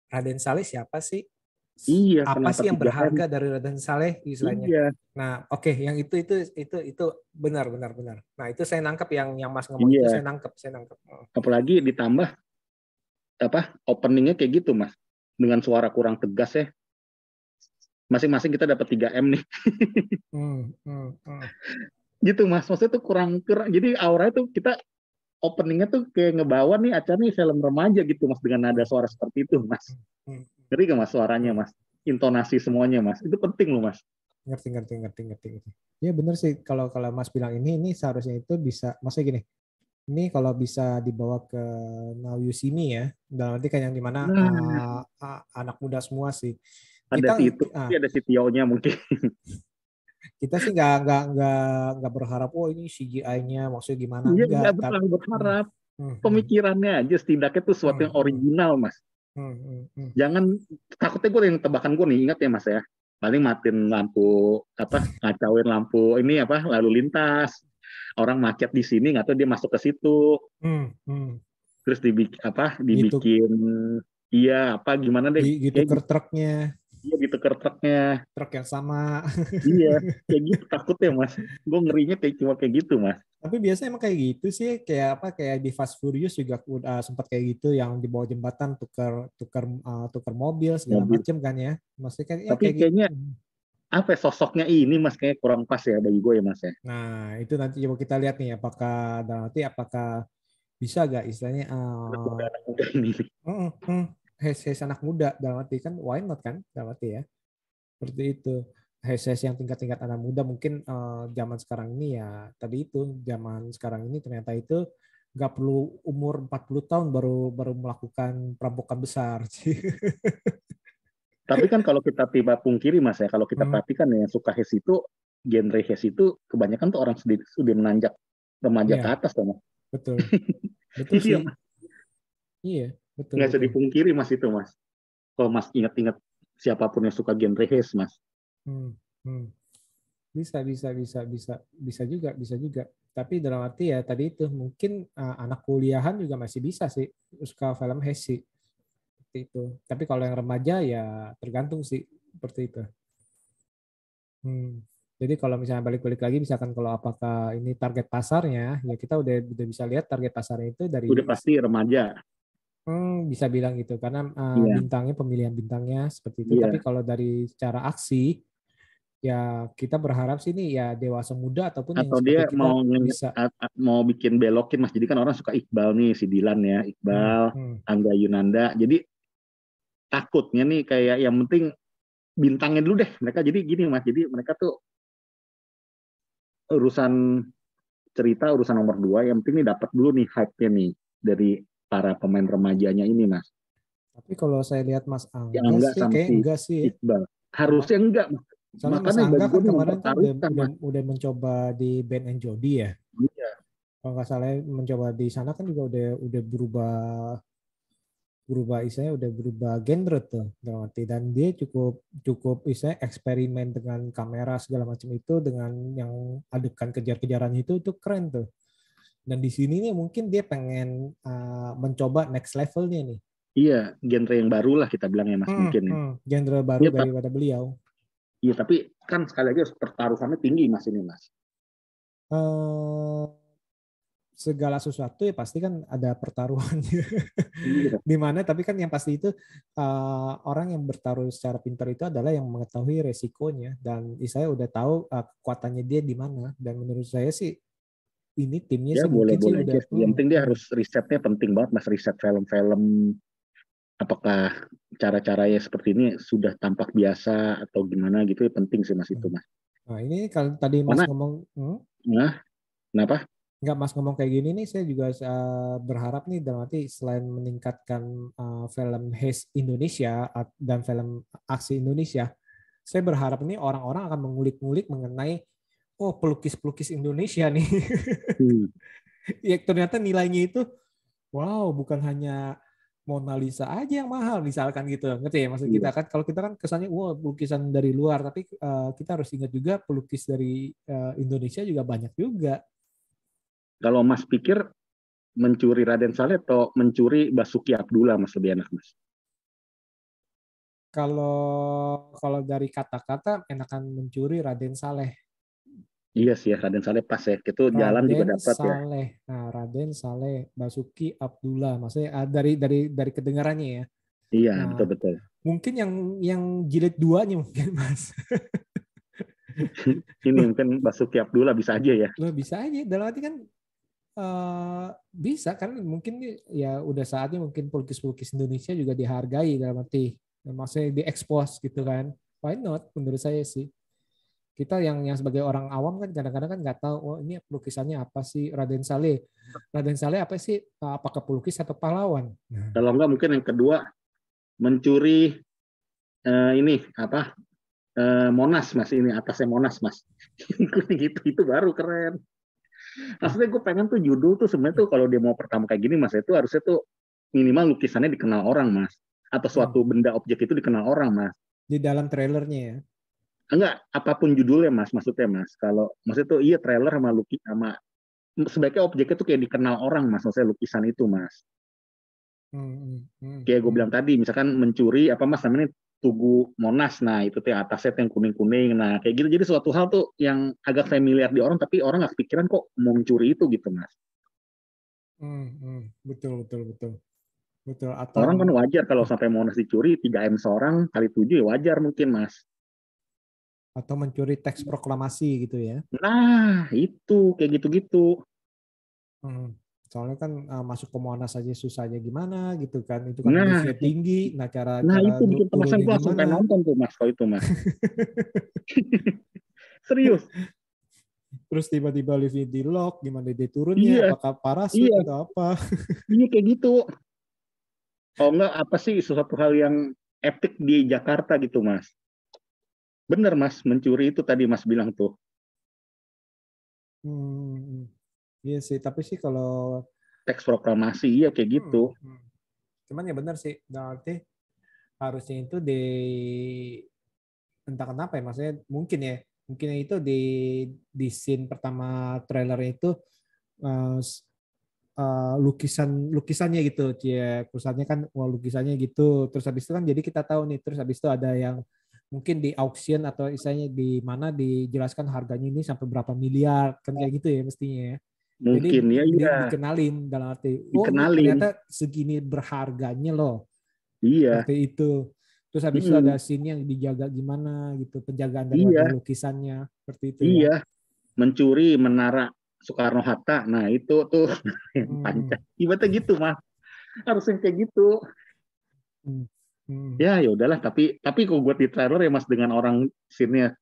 Raden Saleh siapa sih? Iya, Apa kenapa sih yang tiga M? berharga dari Raden Saleh istilahnya? Iya, Nah, oke, yang itu itu itu itu benar benar benar. Nah, itu saya nangkep yang yang Mas ngomong itu saya iya. nangkep, saya nangkep. Oh. Apalagi ditambah apa openingnya kayak gitu mas, dengan suara kurang tegas ya. Masing-masing kita dapat tiga M nih. Hmm, hmm, hmm. Gitu mas, maksudnya tuh kurang kurang. Jadi aura itu kita openingnya tuh kayak ngebawa nih acara nih film remaja gitu mas, dengan nada Hmm, suara seperti itu mas. hmm, Ngeri gak mas suaranya hmm. mas? Intonasi semuanya mas, itu penting loh mas. Ngerti ngerti ngerti ngerti ngerti. Ya benar sih kalau kalau Mas bilang ini ini seharusnya itu bisa maksudnya gini. Ini kalau bisa dibawa ke Now You See Me ya, dalam arti kan yang dimana Nah, uh, uh, anak muda semua sih. ada Kita si itu, uh, ada si Tio-nya mungkin. kita sih nggak nggak nggak nggak berharap oh ini C G I-nya maksudnya gimana Iya, enggak. nggak Tapi terlalu hmm, berharap. hmm, hmm, Pemikirannya aja setidaknya tuh sesuatu hmm, yang hmm, original mas. hmm, hmm, hmm. Jangan, takutnya gue yang tebakan gue nih, ingat ya mas ya, paling matiin lampu apa, ngacauin lampu ini apa lalu lintas, orang macet di sini nggak tahu dia masuk ke situ, Hmm, hmm. terus dibikin apa Gitu dibikin iya apa gimana deh, gitu kayak ke gitu truknya dia dituker truknya. truk yang sama. Iya, kayak gitu takutnya mas, gue ngerinya kayak cuma kayak gitu mas. Tapi biasanya emang kayak gitu sih, kayak apa kayak di Fast Furious juga udah sempat kayak gitu yang di bawah jembatan tukar tukar uh, tukar mobil segala Mobil, macem kan ya. Maksudnya kan ya tapi kayak gitu. kayaknya apa ya, sosoknya ini mas kayak kurang pas ya bagi gue ya mas ya. Nah, itu nanti coba kita lihat nih apakah dalam arti apakah bisa gak istilahnya Anak uh, muda anak muda ini. mm, mm, hes hes anak muda dalam arti kan why not kan dalam arti ya. Seperti itu. Hes hes yang tingkat-tingkat anak muda mungkin uh, zaman sekarang ini ya tadi itu zaman sekarang ini ternyata itu nggak perlu umur empat puluh tahun baru baru melakukan perampokan besar. Tapi kan kalau kita tiba pungkiri mas ya, kalau kita Hmm, perhatikan ya, yang suka Hes itu, genre Hes itu kebanyakan tuh orang sudah, sudah menanjak remaja iya, ke atas tuh mas. betul. Betul Iya, sih. mas. Iya, betul Nggak bisa betul. dipungkiri mas itu mas. Kalau mas ingat-ingat siapapun yang suka genre Hes mas. Hmm, hmm. Bisa bisa bisa bisa bisa juga bisa juga. Tapi dalam arti ya tadi itu mungkin uh, anak kuliahan juga masih bisa sih suka film Hesi seperti itu. Tapi kalau yang remaja ya tergantung sih seperti itu. Hmm. Jadi kalau misalnya balik-balik lagi misalkan kalau apakah ini target pasarnya ya kita udah udah bisa lihat target pasarnya itu Udah dari pasti remaja. hmm, bisa bilang gitu karena uh, Iya, bintangnya pemilihan bintangnya seperti itu. Tapi iya. kalau dari cara aksi ya kita berharap sih ini ya dewasa muda ataupun yang Atau dia seperti kita mau nge- bisa. a- a- mau bikin belokin mas. Jadi kan orang suka Iqbal nih, si Dilan ya, Hmm, Iqbal, hmm, Angga Yunanda. Jadi takutnya nih kayak yang penting bintangnya dulu deh mereka. Jadi gini mas, jadi mereka tuh urusan cerita urusan nomor dua, yang penting nih dapat dulu nih hype-nya nih dari para pemain remajanya ini mas. Tapi kalau saya lihat Mas Yang Angga enggak sih sama kayak si enggak sih ya. Iqbal, Sama, harusnya enggak mas. soalnya Mas Makanya Angga bagi gue kan ini kemarin kan udah mempertaruhkan udah mas. udah mencoba di Ben and Jody ya. Iya. Kalau nggak salah mencoba di sana kan juga udah udah berubah berubah istilahnya udah berubah genre tuh dalam arti dan dia cukup cukup istilahnya eksperimen dengan kamera segala macam itu dengan yang adegan kejar-kejaran itu itu keren tuh. Dan di sini nih mungkin dia pengen uh, mencoba next levelnya nih. Iya, genre yang baru lah kita bilang ya mas Hmm, mungkin ya. hmm, genre baru Iya, tapi, daripada beliau. iya, tapi kan sekali lagi pertaruhannya tinggi mas ini mas. Uh, segala sesuatu ya pasti kan ada pertaruhannya. Iya. Di mana tapi kan yang pasti itu uh, orang yang bertaruh secara pintar itu adalah yang mengetahui resikonya dan saya udah tahu uh, kekuatannya dia di mana dan menurut saya sih ini timnya Ya sih mungkin sih boleh-boleh udah aja. Yang hmm, penting dia hmm, harus risetnya penting banget mas, riset film-film apakah cara-caranya seperti ini sudah tampak biasa atau gimana gitu ya, penting sih mas itu hmm. mas. Nah ini kalau tadi Mas Karena ngomong hmm, nah, kenapa? nggak Mas ngomong kayak gini nih saya juga uh, berharap nih dalam arti selain meningkatkan uh, film Heist Indonesia dan film aksi Indonesia saya berharap nih orang-orang akan mengulik-ngulik mengenai oh pelukis-pelukis Indonesia nih. Hmm. Ya ternyata nilainya itu wow bukan hanya Mona Lisa aja yang mahal misalkan gitu. Ngerti ya maksud kita Iya. kan kalau kita kan kesannya wow lukisan dari luar tapi uh, kita harus ingat juga pelukis dari uh, Indonesia juga banyak juga. Kalau mas pikir mencuri Raden Saleh atau mencuri Basuki Abdullah mas lebih enak mas? Kalau kalau dari kata-kata enakan mencuri Raden Saleh. Iya sih ya, Raden Saleh pas ya. Itu jalan juga Raden dapat ya. Saleh. Nah, Raden Saleh, Basuki Abdullah. Maksudnya ah, dari dari dari kedengarannya ya. Iya, Nah, betul-betul. mungkin yang yang jilid duanya mungkin Mas. Ini Loh, mungkin Basuki Abdullah bisa aja ya. loh bisa aja. Dalam arti kan eh, bisa kan mungkin nih, ya udah saatnya mungkin pelukis-pelukis Indonesia juga dihargai dalam arti maksudnya diekspos gitu kan. Why not? Menurut saya sih. Kita yang yang sebagai orang awam kan kadang-kadang kan nggak tahu oh ini lukisannya apa sih Raden Saleh. Raden Saleh apa sih? Apakah pelukis atau pahlawan? Nah, Kalau enggak mungkin yang kedua mencuri eh, ini apa eh, Monas Mas, ini atasnya Monas Mas. Gitu itu baru keren. Maksudnya gue pengen tuh judul tuh sebenarnya tuh kalau dia mau pertama kayak gini Mas, itu harusnya tuh minimal lukisannya dikenal orang Mas, atau hmm. suatu benda objek itu dikenal orang Mas. Di dalam trailernya ya. Enggak, apapun judulnya Mas, maksudnya Mas. Kalau maksudnya tuh iya trailer sama lukis sama sebaiknya objeknya tuh kayak dikenal orang Mas, maksudnya lukisan itu Mas. Hmm, hmm, hmm, Kayak gue hmm. bilang tadi, misalkan mencuri apa Mas namanya Tugu Monas, nah itu tuh atasnya tuh yang kuning-kuning, nah kayak gitu. Jadi suatu hal tuh yang agak familiar di orang, tapi orang nggak kepikiran kok mau mencuri itu gitu Mas. Hmm, hmm. Betul, betul, betul. Betul. Orang kan Atau wajar kalau sampai Monas dicuri tiga M seorang kali tujuh ya wajar mungkin Mas. atau mencuri teks proklamasi gitu ya. Nah itu kayak gitu-gitu. Hmm. Soalnya kan uh, masuk ke Monas aja susahnya gimana gitu kan. Itu kan Nah, liftnya tinggi. Nah cara nah cara itu bikin penasaran turunnya gue langsung pengen gimana? nonton tuh Mas kalau itu Mas. Serius. Terus tiba-tiba liftnya di lock, gimana dia turunnya? Iya, Apakah parasut iya, atau apa? iya kayak gitu. Kalau enggak apa sih sesuatu hal yang epic di Jakarta gitu Mas. Bener Mas, mencuri itu tadi Mas bilang tuh. Hmm, iya sih. Tapi sih kalau Teks proklamasi, iya kayak hmm, gitu. hmm. Cuman ya benar sih. Berarti harusnya itu di entah kenapa ya, maksudnya mungkin ya, mungkin itu di di scene pertama trailernya itu uh, uh, lukisan lukisannya gitu, ya perusahaannya kan wah lukisannya gitu, terus habis itu kan jadi kita tahu nih, terus habis itu ada yang mungkin di auction atau istilahnya di mana dijelaskan harganya ini sampai berapa miliar kan kayak gitu ya mestinya ya. Jadi Mungkin ya di, iya, dikenalin dalam arti, oh ini dikenalin. ternyata segini berharganya loh. Iya. Seperti itu. Terus habis itu ada Mm-mm. scene yang dijaga gimana gitu, penjagaan daripada Iya, lukisannya seperti itu ya. iya. Mencuri menara Soekarno Hatta. Nah, itu tuh yang Hmm, panjang. Ibaratnya gitu, Mas. Harus yang kayak gitu. hmm, hmm, Ya, ya udahlah, tapi tapi kok buat di trailer ya Mas dengan orang sini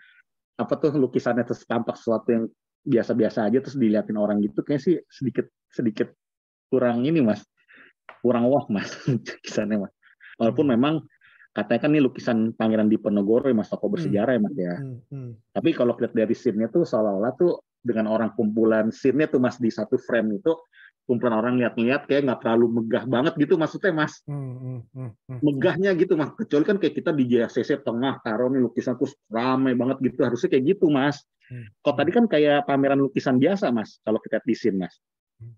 apa tuh lukisannya terus tampak sesuatu yang biasa-biasa aja terus diliatin orang gitu kayak sih sedikit sedikit kurang ini Mas. Kurang wah Mas lukisannya Mas. Walaupun hmm, memang katanya kan ini lukisan Pangeran Diponegoro ya Mas, tokoh hmm, bersejarah ya Mas ya. hmm, hmm, Tapi kalau lihat dari scene-nya tuh seolah-olah tuh dengan orang kumpulan scene-nya tuh Mas di satu frame itu kumpulan orang lihat-lihat kayak nggak terlalu megah banget gitu maksudnya Mas. hmm, hmm, hmm, hmm, hmm, Megahnya gitu Mas. Kecuali kan kayak kita di J C C tengah taruh nih lukisan terus ramai banget gitu. Harusnya kayak gitu Mas. hmm, Kalau hmm, tadi kan kayak pameran lukisan biasa Mas kalau kita di scene Mas. hmm.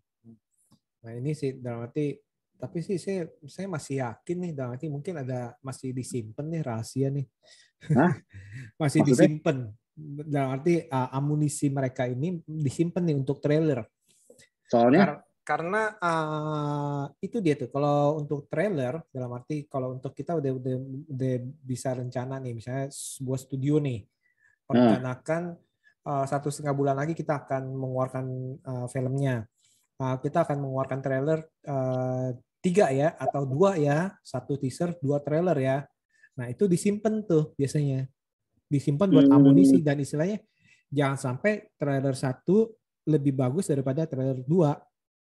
Nah ini sih dalam arti, tapi sih saya saya masih yakin nih dalam arti mungkin ada masih disimpan nih rahasia nih. Nah, Masih maksudnya disimpan. Dalam arti uh, amunisi mereka ini disimpan nih untuk trailer. soalnya Kar- karena uh, itu dia tuh kalau untuk trailer dalam arti kalau untuk kita udah udah udah bisa rencana nih misalnya sebuah studio nih nah, merencanakan uh, satu setengah bulan lagi kita akan mengeluarkan uh, filmnya. Uh, kita akan mengeluarkan trailer uh, tiga ya atau dua ya, satu teaser dua trailer ya. Nah itu disimpan tuh biasanya, disimpan buat hmm, amunisi dan istilahnya jangan sampai trailer satu lebih bagus daripada trailer dua.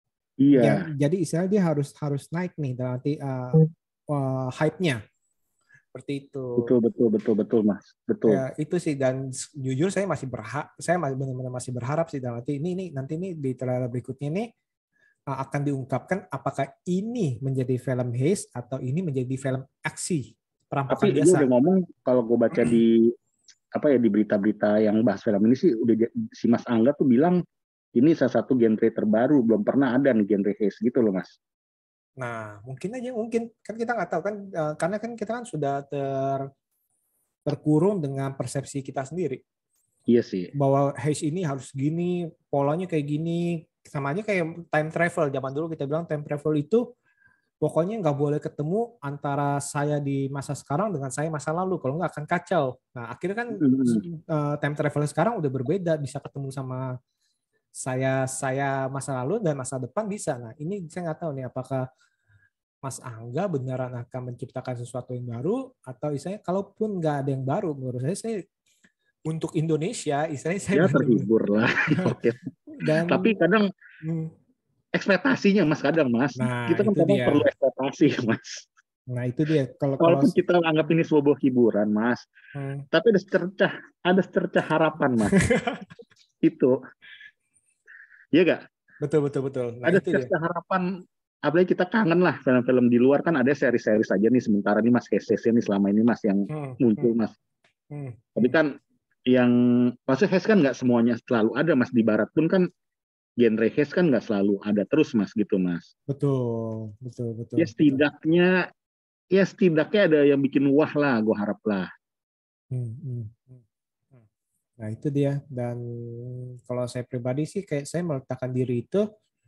iya, Jadi istilahnya dia harus harus naik nih dalam arti uh, uh, hype-nya seperti itu. betul betul betul betul Mas, betul. Ya, itu sih dan jujur saya masih berharap, saya masih benar-benar masih berharap sih dalam arti ini ini nanti ini di trailer berikutnya nih uh, akan diungkapkan apakah ini menjadi film heist atau ini menjadi film aksi perampokan Tapi dia biasa. udah ngomong kalau gue baca di apa ya di berita-berita yang bahas film ini sih udah si Mas Angga tuh bilang ini salah satu genre terbaru belum pernah ada nih genre heist gitu loh Mas. Nah, mungkin aja, mungkin kan kita nggak tahu kan, uh, karena kan kita kan sudah ter terkurung dengan persepsi kita sendiri. Iya sih. Bahwa haze ini harus gini, polanya kayak gini, sama aja kayak time travel. Zaman dulu kita bilang time travel itu pokoknya nggak boleh ketemu antara saya di masa sekarang dengan saya masa lalu, kalau nggak akan kacau. Nah, akhirnya kan uh, time travel sekarang udah berbeda, bisa ketemu sama saya saya masa lalu dan masa depan bisa. Nah, ini saya nggak tahu nih apakah Mas Angga beneran akan menciptakan sesuatu yang baru, atau istilahnya kalaupun nggak ada yang baru, menurut saya, saya untuk Indonesia, istilahnya saya ya terhibur lah. Oke. Dan tapi kadang hmm, ekspektasinya Mas kadang Mas, nah, kita kan kadang dia. perlu ekspektasi Mas. Nah itu dia. Kalau walaupun kalau, kita anggap ini sebuah hiburan Mas, hmm. tapi ada secercah ada secercah harapan Mas. Itu, iya gak? Betul betul betul. Nah, ada itu secercah dia. harapan. Apalagi kita kangen lah film-film di luar kan ada seri-seri saja nih sementara nih Mas Heses nih selama ini Mas yang hmm, muncul Mas. Hmm, Tapi kan yang maksudnya Hes kan nggak semuanya selalu ada Mas, di Barat pun kan genre Hes kan nggak selalu ada terus Mas gitu Mas. Betul betul betul. Ya setidaknya betul. ya setidaknya ada yang bikin wah lah, gue harap lah. Hmm, hmm, hmm. Nah itu dia. Dan kalau saya pribadi sih kayak saya meletakkan diri itu.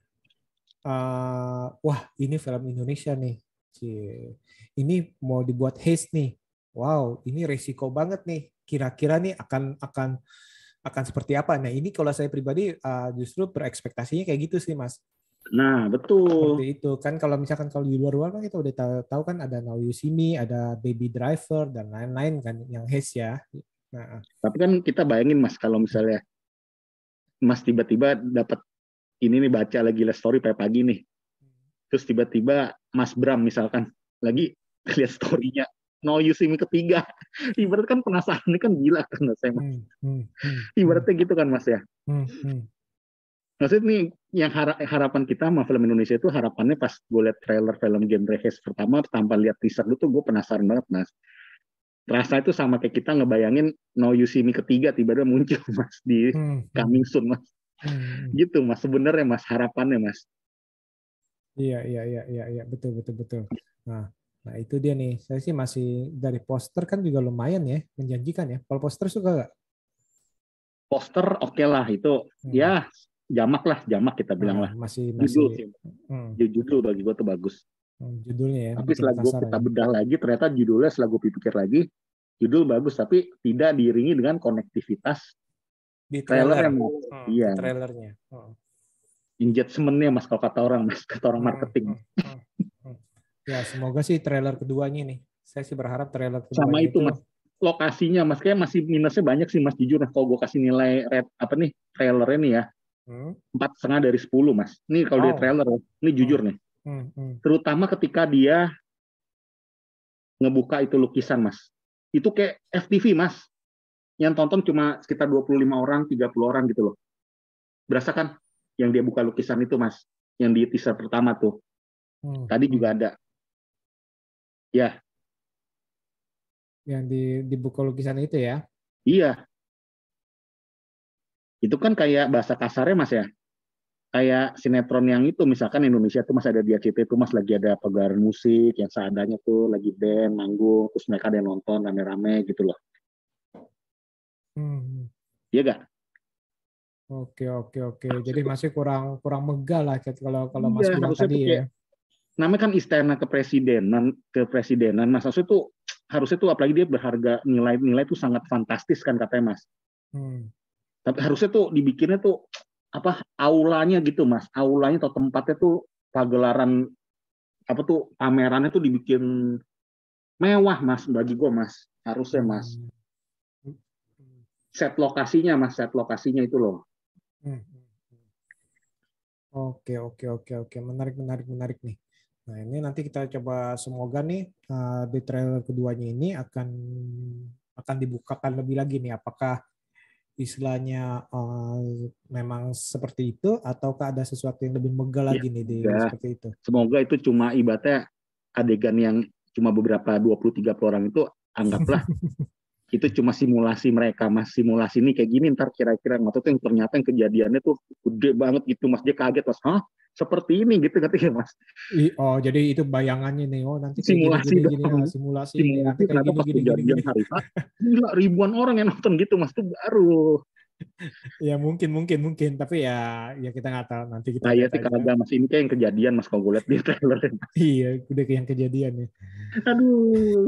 Uh, wah ini film Indonesia nih, Cie. Ini mau dibuat haze nih, wow ini resiko banget nih, kira-kira nih akan akan akan seperti apa. Nah ini kalau saya pribadi uh, justru berekspektasinya kayak gitu sih Mas. Nah betul. Seperti itu kan, kalau misalkan kalau di luar-luar kan kita udah tahu, tahu kan ada Now You See Me, ada Baby Driver dan lain-lain kan yang haze ya. Nah, tapi kan kita bayangin Mas kalau misalnya Mas tiba-tiba dapat ini nih, baca lagi live story kayak pagi nih, terus tiba-tiba Mas Bram misalkan lagi lihat story-nya No You See Me ketiga, ibarat kan penasaran, ini kan gila kan saya Mas. Hmm, hmm, hmm, ibaratnya gitu kan Mas ya. Hmm, hmm. Maksudnya nih yang harapan kita sama film Indonesia itu, harapannya pas gue liat trailer film genre Haze pertama tanpa lihat teaser itu, gue penasaran banget Mas. Rasa itu sama kayak kita ngebayangin No You See Me ketiga tiba-tiba muncul Mas di hmm, coming soon Mas. Hmm. Gitu Mas sebenarnya Mas, harapannya Mas. Iya iya iya iya iya betul betul betul. Nah, nah itu dia nih. Saya sih masih dari poster kan juga lumayan ya, menjanjikan ya. Kalau poster suka nggak? Poster oke okay lah itu. Hmm. Ya jamak lah, jamak kita bilang nah, lah. Masih judul masih sih. Hmm. Judul bagi gue tuh bagus. Hmm, judulnya ya. Tapi setelah gue kita bedah lagi, ternyata judulnya setelah gue pikir lagi, judul bagus tapi tidak diiringi dengan konektivitas di trailer. trailer hmm, iya. Di trailernya. Hmm. Engagement-nya Mas, kalau kata orang Mas, kata orang marketing. Hmm, hmm, hmm. Ya semoga sih trailer keduanya nih. Saya sih berharap trailer keduanya sama itu, itu Mas. Lokasinya Mas, kayak masih minusnya banyak sih Mas, jujur. Nah, kalau gue kasih nilai red apa nih trailernya nih ya, empat hmm. setengah dari sepuluh Mas. Nih kalau oh. di trailer, ini jujur hmm. nih. Hmm, hmm. Terutama ketika dia ngebuka itu lukisan Mas. Itu kayak F T V Mas. Yang tonton cuma sekitar dua puluh lima orang, tiga puluh orang gitu loh. Berasa kan yang dia buka lukisan itu Mas, yang di teaser pertama tuh. Hmm. Tadi juga ada. Ya. Yang di dibuka lukisan itu ya? Iya. Itu kan kayak bahasa kasarnya Mas ya. Kayak sinetron yang itu, misalkan Indonesia tuh Mas ada di A C T tuh Mas, lagi ada pagelaran musik yang seadanya tuh, lagi band, manggung, terus mereka ada yang nonton rame-rame gitu loh. Hmm. Iya gak? Oke oke oke. Jadi masih kurang kurang megah lah kalau kalau Mas iya, bilang tadi ya. Kayak, namanya kan istana kepresidenan, kepresidenan Mas, harusnya tuh harusnya tuh apalagi dia berharga, nilai-nilai tuh sangat fantastis kan katanya Mas. Hmm. Tapi harusnya tuh dibikinnya tuh apa aulanya gitu Mas, aulanya atau tempatnya tuh pagelaran apa tuh pamerannya tuh dibikin mewah Mas, bagi gue Mas, harusnya Mas. Set lokasinya Mas, set lokasinya itu loh. Hmm. Oke oke oke oke, menarik menarik menarik nih. Nah ini nanti kita coba, semoga nih uh, di trailer keduanya ini akan akan dibukakan lebih lagi nih, apakah istilahnya uh, memang seperti itu ataukah ada sesuatu yang lebih megah lagi ya, nih di ya. Seperti itu. Semoga itu cuma ibaratnya adegan yang cuma beberapa dua puluh tiga puluh orang itu, anggaplah itu cuma simulasi mereka Mas, simulasi ini kayak gini ntar kira-kira, maksudnya yang ternyata yang kejadiannya tuh gede banget gitu Mas, dia kaget Mas, hah seperti ini gitu ngerti ya Mas. Oh jadi itu bayangannya nih, oh nanti kayak Simulasi gini gini gini dong. ya, simulasi, nih, nanti Simulasi kayak ternyata gini pas gini gini kejadian gini. hari H, gila ribuan orang yang nonton gitu Mas, tuh baru. Ya mungkin mungkin mungkin tapi ya ya kita nggak tahu, nanti kita Nah ya lihat sih aja. kagak Mas, ini kayak yang kejadian Mas kalau gue lihat di trailer. Iya udah kayak yang kejadian ya. Aduh.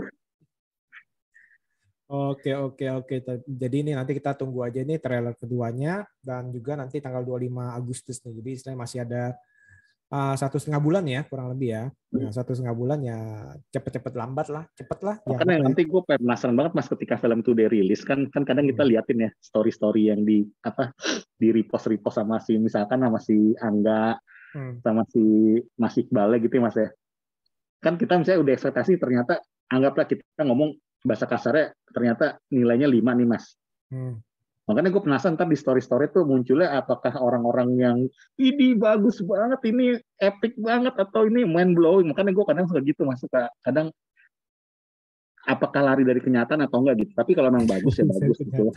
Oke oke oke. Jadi ini nanti kita tunggu aja nih trailer keduanya, dan juga nanti tanggal dua puluh lima Agustus nih. Jadi istilahnya masih ada uh, satu setengah bulan ya kurang lebih ya. Nah, satu setengah bulan ya cepet-cepet lambat lah, cepet lah. Makanya nanti gue penasaran banget Mas ketika film itu dirilis kan kan kadang kita Hmm. liatin ya story-story yang di apa di repost repost sama si misalkan sama si Angga Hmm. sama si Mas Iqbal gitu Mas ya. Kan kita misalnya udah ekspektasi ternyata anggaplah kita ngomong bahasa kasarnya ternyata nilainya lima nih Mas. Hmm. Makanya gue penasaran ntar di story-story tuh munculnya apakah orang-orang yang ini bagus banget, ini epic banget, atau ini mind blowing. Makanya gue kadang suka gitu Mas, suka kadang apakah lari dari kenyataan atau enggak gitu. Tapi kalau memang bagus ya bagus gitu.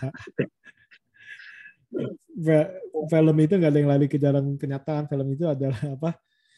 Film itu nggak ada yang lari ke jalan kenyataan. Film itu adalah apa?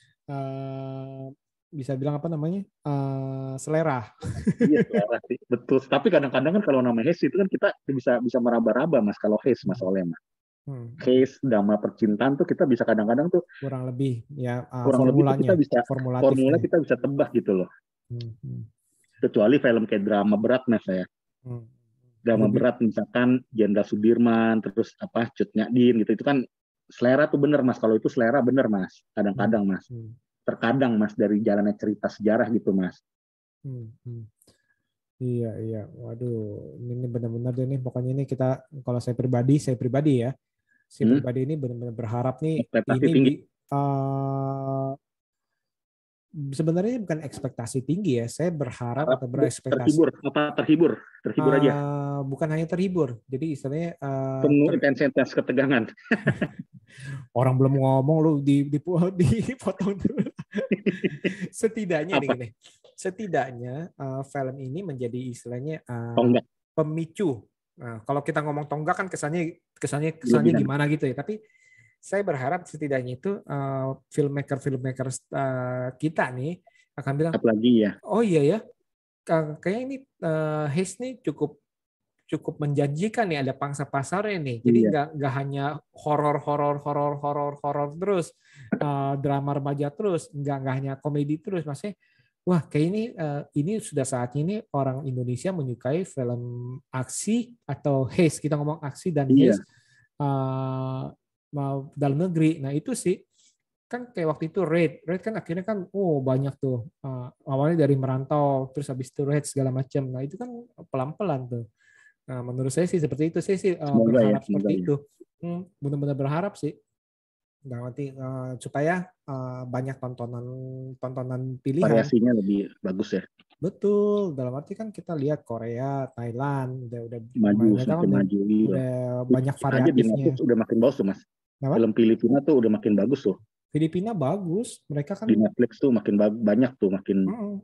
Uh, bisa bilang apa namanya? Uh, selera. Iya, selera sih. Betul. Tapi kadang-kadang kan kalau namanya Haze itu kan kita bisa bisa meraba-raba Mas kalau Haze Mas oleh Mas. Hmm. Haze, drama percintaan tuh kita bisa kadang-kadang tuh kurang lebih ya uh, kurang formulanya. Lebih kita bisa formula kita bisa tebak gitu loh. Hmm. Kecuali film kayak drama berat Mas ya. Hmm. Drama lebih. Berat misalkan Jenderal Sudirman, terus apa Cut Nyak-Din gitu, itu kan selera tuh bener Mas. Kalau itu selera bener Mas. Kadang-kadang Mas. Hmm. Terkadang Mas dari jalannya cerita sejarah gitu Mas. Hmm. Hmm. Iya iya, waduh, ini benar-benar deh nih. Pokoknya ini kita, kalau saya pribadi, saya pribadi ya, saya hmm. pribadi ini benar-benar berharap nih ekspektasi ini tinggi. Uh, sebenarnya bukan ekspektasi tinggi ya, saya berharap atau berekspektasi terhibur apa terhibur terhibur uh, aja, bukan hanya terhibur, jadi istilahnya uh, penuh ter... intensitas ketegangan. Orang belum ngomong lu di dipotong dulu. Setidaknya nih gini, setidaknya uh, film ini menjadi istilahnya uh, pemicu. Nah, kalau kita ngomong tonggak kan kesannya kesannya kesannya gimana gitu ya, tapi saya berharap setidaknya itu uh, filmmaker filmmaker uh, kita nih akan bilang, apalagi ya, oh iya ya, kayaknya ini uh, Haze nih cukup cukup menjanjikan nih, ada pangsa pasarnya nih. Jadi nggak iya. nggak hanya horor horor horor horor horor terus, uh, drama remaja terus, nggak nggak hanya komedi terus, maksudnya wah kayak ini uh, ini sudah saatnya ini orang Indonesia menyukai film aksi atau Haze, kita ngomong aksi dan iya. Haze uh, mau dalam negeri. Nah itu sih kan kayak waktu itu Raid, Raid kan akhirnya kan oh banyak tuh uh, awalnya dari Merantau terus habis itu Raid segala macam. Nah itu kan pelan-pelan tuh. Nah menurut saya sih seperti itu, saya sih uh, berharap ya, seperti ya. itu, hmm, benar-benar berharap sih. Nah, nanti uh, supaya uh, banyak tontonan tontonan pilihan. Variasinya lebih bagus ya. Betul, dalam arti kan kita lihat Korea, Thailand udah udah maju, semakin udah, maju gitu. Udah banyak variatifnya. Aja di Netflix udah makin bagus tuh Mas. Apa? Film Filipina tuh udah makin bagus tuh. Filipina bagus, mereka kan di Netflix tuh makin banyak tuh makin. Uh-uh.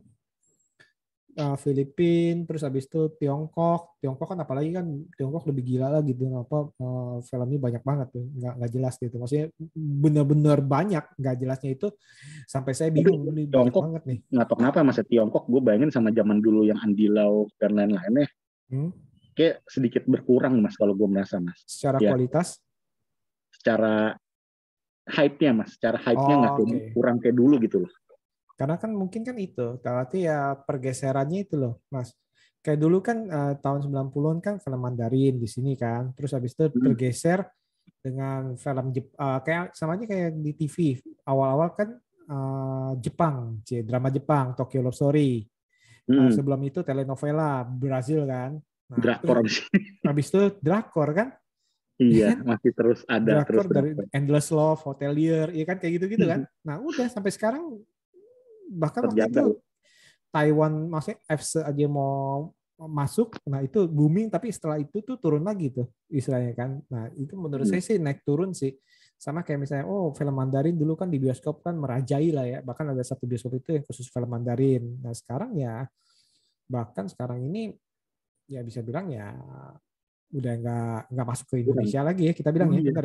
Uh, Filipina, terus habis itu Tiongkok, Tiongkok kan apalagi kan Tiongkok lebih gila lah gitu, apa uh, filmnya banyak banget tuh, nggak nggak jelas gitu, maksudnya benar-benar banyak, nggak jelasnya itu sampai saya bingung ini banyak banget nih. Nggak tahu kenapa masa Tiongkok gue bayangin sama zaman dulu yang Andy Lau dan lain-lainnya, hmm? kayak sedikit berkurang Mas kalau gue merasa Mas. Secara ya. Kualitas? Secara hype-nya Mas, secara hype-nya nggak oh, okay. kurang kayak dulu gitu loh. Karena kan mungkin kan itu, berarti ya pergeserannya itu loh, Mas. Kayak dulu kan uh, tahun sembilan puluhan kan film Mandarin di sini kan, terus habis itu tergeser dengan film Jep, uh, kayak sama aja kayak di T V. Awal-awal kan uh, Jepang, drama Jepang, Tokyo Love Story. Hmm. Uh, sebelum itu telenovela Brazil kan. Nah, drakor terus, habis itu drakor kan. Iya, masih terus ada drakor terus dari drakor. Endless Love, Hotelier, iya kan kayak gitu-gitu kan. Nah, udah sampai sekarang bahkan waktu itu Taiwan maksudnya F C aja mau masuk, nah itu booming, tapi setelah itu tuh turun lagi tuh istilahnya kan. Nah itu menurut hmm. saya sih naik turun sih, sama kayak misalnya oh film Mandarin dulu kan di bioskop kan merajai lah ya, bahkan ada satu bioskop itu yang khusus film Mandarin. Nah sekarang ya bahkan sekarang ini ya bisa bilang ya udah nggak nggak masuk ke Indonesia lagi ya, kita bilang ya, benar ya.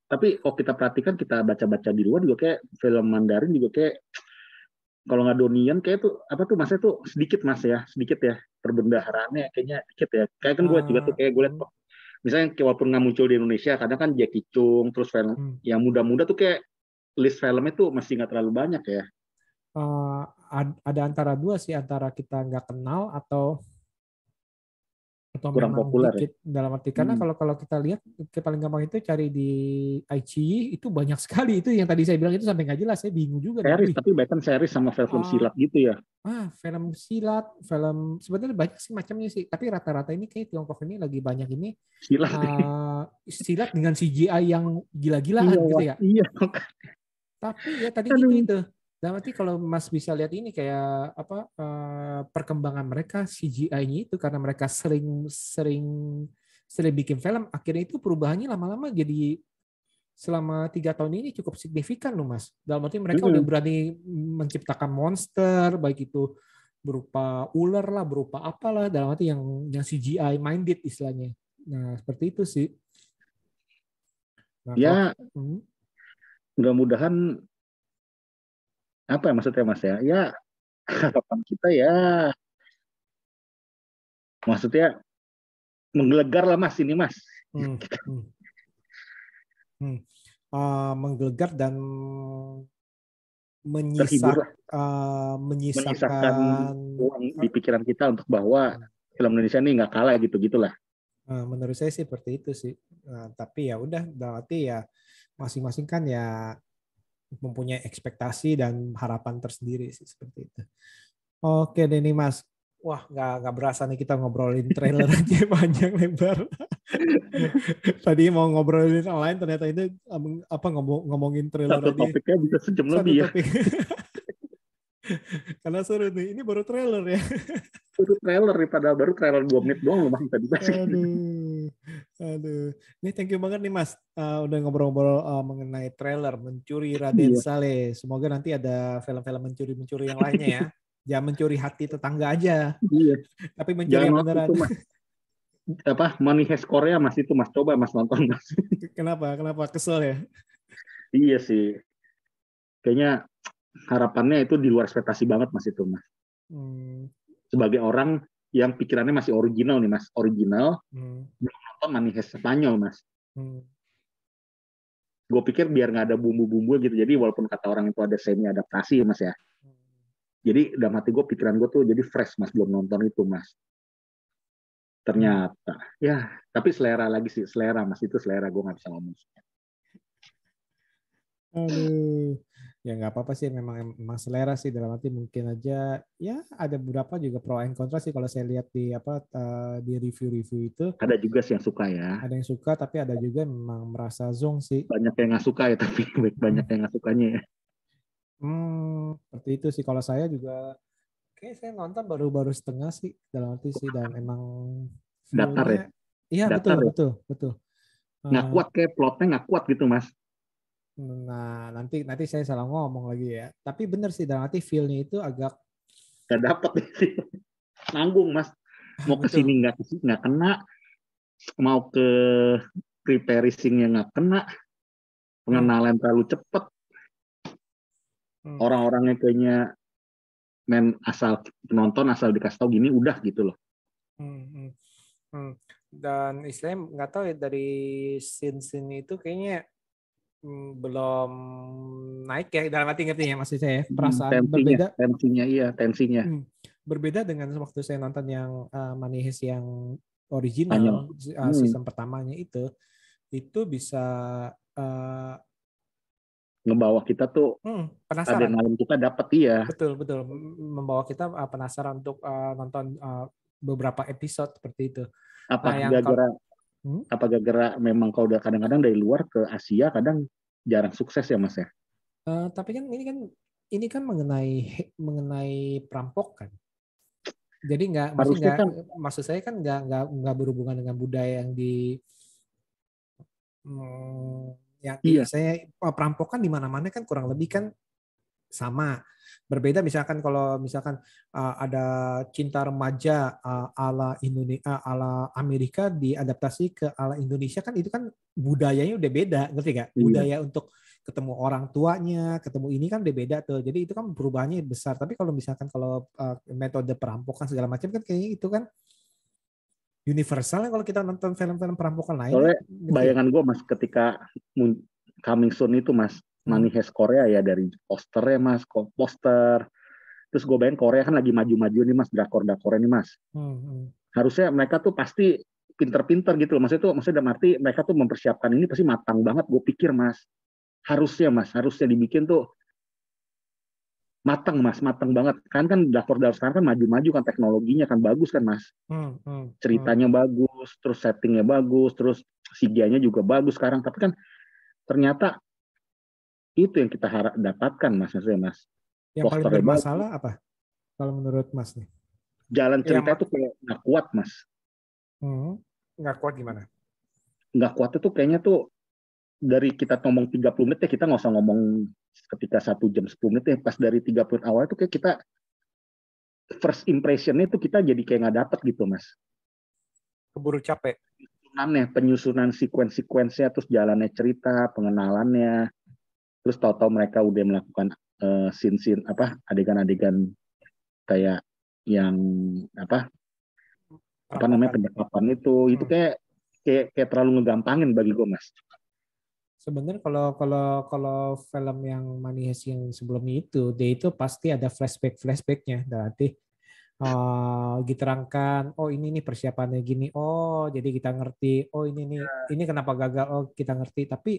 Tapi kalau kita perhatikan, kita baca-baca di luar juga kayak film Mandarin juga kayak kalau nggak Donian kayak tuh apa tuh masnya tuh sedikit mas ya, sedikit ya perbendaharaannya kayaknya dikit ya. Kayak kan gue liat juga tuh kayak gue liat Uh, misalnya kayak walaupun nggak muncul di Indonesia, kadang kan Jackie Chung terus film hmm. yang muda-muda tuh kayak list filmnya tuh masih nggak terlalu banyak ya. Uh, ada antara dua sih, antara kita nggak kenal atau atau Kurang memang populer ya. dikit, dalam arti karena Hmm. kalau kalau kita lihat ke paling gampang itu cari di I G I itu banyak sekali, itu yang tadi saya bilang itu sampai nggak jelas, saya bingung juga nih. Series, Wih, tapi bahkan series sama film-film ah, silat gitu ya. ah film silat, film sebenarnya banyak sih macamnya sih, tapi rata-rata ini kayak Tiongkok ini lagi banyak ini Silat. uh, silat dengan C G I yang gila-gilaan Iya, gitu wah, ya. iya. Tapi ya tadi gitu Aduh. itu. Dan nanti kalau Mas bisa lihat ini kayak apa uh, perkembangan mereka C G I-nya itu karena mereka sering sering sering bikin film, akhirnya itu perubahannya lama-lama jadi selama tiga tahun ini cukup signifikan loh Mas. Dalam arti mereka udah Hmm. berani menciptakan monster, baik itu berupa ular lah, berupa apalah, dalam arti yang yang C G I minded istilahnya. Nah seperti itu sih. Nah kalau Ya, hmm, mudah-mudahan apa ya maksudnya mas ya? Ya harapan kita ya, maksudnya menggelegar lah mas ini mas. hmm, hmm, hmm. Uh, menggelegar dan Terhibur menyisak lah, uh, menyisakan menyisakan uang di uh, pikiran kita untuk bahwa film Indonesia ini nggak kalah gitu gitulah. uh, menurut saya sih seperti itu sih. Uh, tapi ya udah berarti ya masing-masing kan ya mempunyai ekspektasi dan harapan tersendiri sih seperti itu. Oke deh nih Mas. Wah, nggak nggak berasa nih kita ngobrolin trailer aja panjang lebar. Tadi mau ngobrolin yang lain, ternyata ini um, apa ngomong ngomongin trailer Satu aja topiknya bisa sejam satu lebih ya. topik. Karena seru nih. Ini baru trailer ya. Itu trailer nih, padahal baru trailer dua menit doang loh mas tadi bahas. Aduh, aduh. Ini thank you banget nih Mas, uh, udah ngobrol-ngobrol uh, mengenai trailer Mencuri Raden Iya. Saleh. Semoga nanti ada film-film mencuri-mencuri yang lainnya ya. Jangan mencuri hati tetangga aja, Iya. tapi mencuri Jangan yang nonton beneran. itu mas. Apa Money Heist Korea mas itu mas, coba mas nonton mas. Kenapa? Kenapa kesel ya? Iya sih. Kayaknya harapannya itu di luar ekspektasi banget mas itu mas. Hmm, Sebagai orang yang pikirannya masih original nih mas, original, hmm, belum nonton Money Heist Spanyol mas. hmm. Gue pikir biar nggak ada bumbu-bumbu gitu, jadi walaupun kata orang itu ada semi adaptasi mas ya. Jadi dalam hati gue, pikiran gue tuh jadi fresh mas, belum nonton itu mas. Ternyata, hmm. ya tapi selera lagi sih, selera mas, itu selera, gue nggak bisa ngomong. Aduh, ya nggak apa-apa sih, memang memang selera sih, dalam arti mungkin aja ya ada beberapa juga pro and kontra sih kalau saya lihat di apa uh, di review-review itu. Ada juga sih yang suka ya. Ada yang suka, tapi ada juga yang memang merasa zonk sih. Banyak yang nggak suka ya, tapi banyak yang nggak sukanya ya. Hmm, seperti itu sih. Kalau saya juga, kayak saya nonton baru-baru setengah sih, dalam arti sih, dan emang Datar ya. Iya betul, Datar ya. betul, betul. Nggak uh, kuat, kayak plotnya nggak kuat gitu mas. Nah nanti nanti saya salah ngomong lagi ya. Tapi bener sih, dalam arti feel-nya itu agak nggak dapet sih. Nanggung mas. Mau kesini nggak nggak kena, mau ke preparing-nya nggak kena, pengenalan hmm. terlalu cepet. Hmm. Orang-orangnya kayaknya main asal penonton asal dikasih tahu gini udah gitu loh. Hmm, hmm. Dan istilahnya nggak tahu ya, dari scene-scene itu kayaknya hmm, belum naik ya, dalam arti ngerti ya maksud saya, perasaan tensinya, berbeda. Tensinya iya, tensinya. Hmm, berbeda dengan waktu saya nonton yang uh, Money Heist yang original, uh, season hmm. pertamanya itu, itu bisa uh, ngebawa kita tuh hmm, penasaran. Adrenalin kita dapat iya. Betul betul, membawa kita uh, penasaran untuk uh, nonton uh, beberapa episode seperti itu. Apa nah, gara-gara hmm? apa gara-gara memang kalau udah kadang-kadang dari luar ke Asia kadang jarang sukses ya mas ya. Uh, tapi kan ini kan ini kan mengenai mengenai perampokan. Jadi nggak, maksud nggak, kan, maksud saya kan nggak nggak nggak berhubungan dengan budaya yang di hmm, yang iya. Saya perampokan di mana-mana kan kurang lebih kan sama. Berbeda misalkan kalau misalkan uh, ada cinta remaja uh, ala Indonesia, uh, ala Amerika diadaptasi ke ala Indonesia kan itu kan budayanya udah beda, ngerti gak? Iya. Budaya untuk ketemu orang tuanya, ketemu ini kan udah beda tuh. Jadi itu kan perubahannya besar. Tapi kalau misalkan kalau uh, metode perampokan segala macam kan kayaknya itu kan universal kalau kita nonton film-film perampokan lain. Soalnya ya, bayangan gue mas ketika coming soon itu mas, Money Heist Korea ya dari posternya mas, poster. Terus gue bayangin Korea kan lagi maju-maju nih mas, drakor-drakor ini mas. Hmm, hmm. Harusnya mereka tuh pasti pinter-pinter gitu loh. Maksudnya tuh, maksudnya dalam arti mereka tuh mempersiapkan ini pasti matang banget. Gue pikir mas, harusnya mas, harusnya dibikin tuh matang mas, matang banget. Kan kan drakor-drakor sekarang kan maju-maju kan teknologinya kan bagus kan mas. Hmm, hmm, Ceritanya hmm. bagus, terus settingnya bagus, terus C G I-nya juga bagus sekarang. Tapi kan ternyata itu yang kita harap dapatkan mas, maksudnya mas. Yang paling bermasalah bagus. Apa? Kalau menurut mas nih? Jalan cerita itu kayak nggak kuat mas. Hmm, nggak kuat gimana? Nggak kuat itu kayaknya tuh dari kita ngomong tiga puluh menit ya kita nggak usah ngomong ketika satu jam sepuluh menit ya. Pas dari tiga puluh menit awal itu kayak kita first impression-nya itu kita jadi kayak nggak dapet gitu mas. Keburu capek. Penyusunannya, penyusunan sequence-sequence-nya, terus jalannya cerita, pengenalannya. Terus tahu-tahu mereka udah melakukan uh, scene-scene apa adegan-adegan kayak yang apa apa namanya pendekatan itu hmm. itu kayak, kayak kayak terlalu ngegampangin bagi gue mas. Sebenarnya kalau kalau kalau film yang Money Heist yang sebelum itu dia itu pasti ada flashback flashbacknya berarti uh, diterangkan oh ini nih persiapannya gini oh jadi kita ngerti oh ini nih ini kenapa gagal oh kita ngerti tapi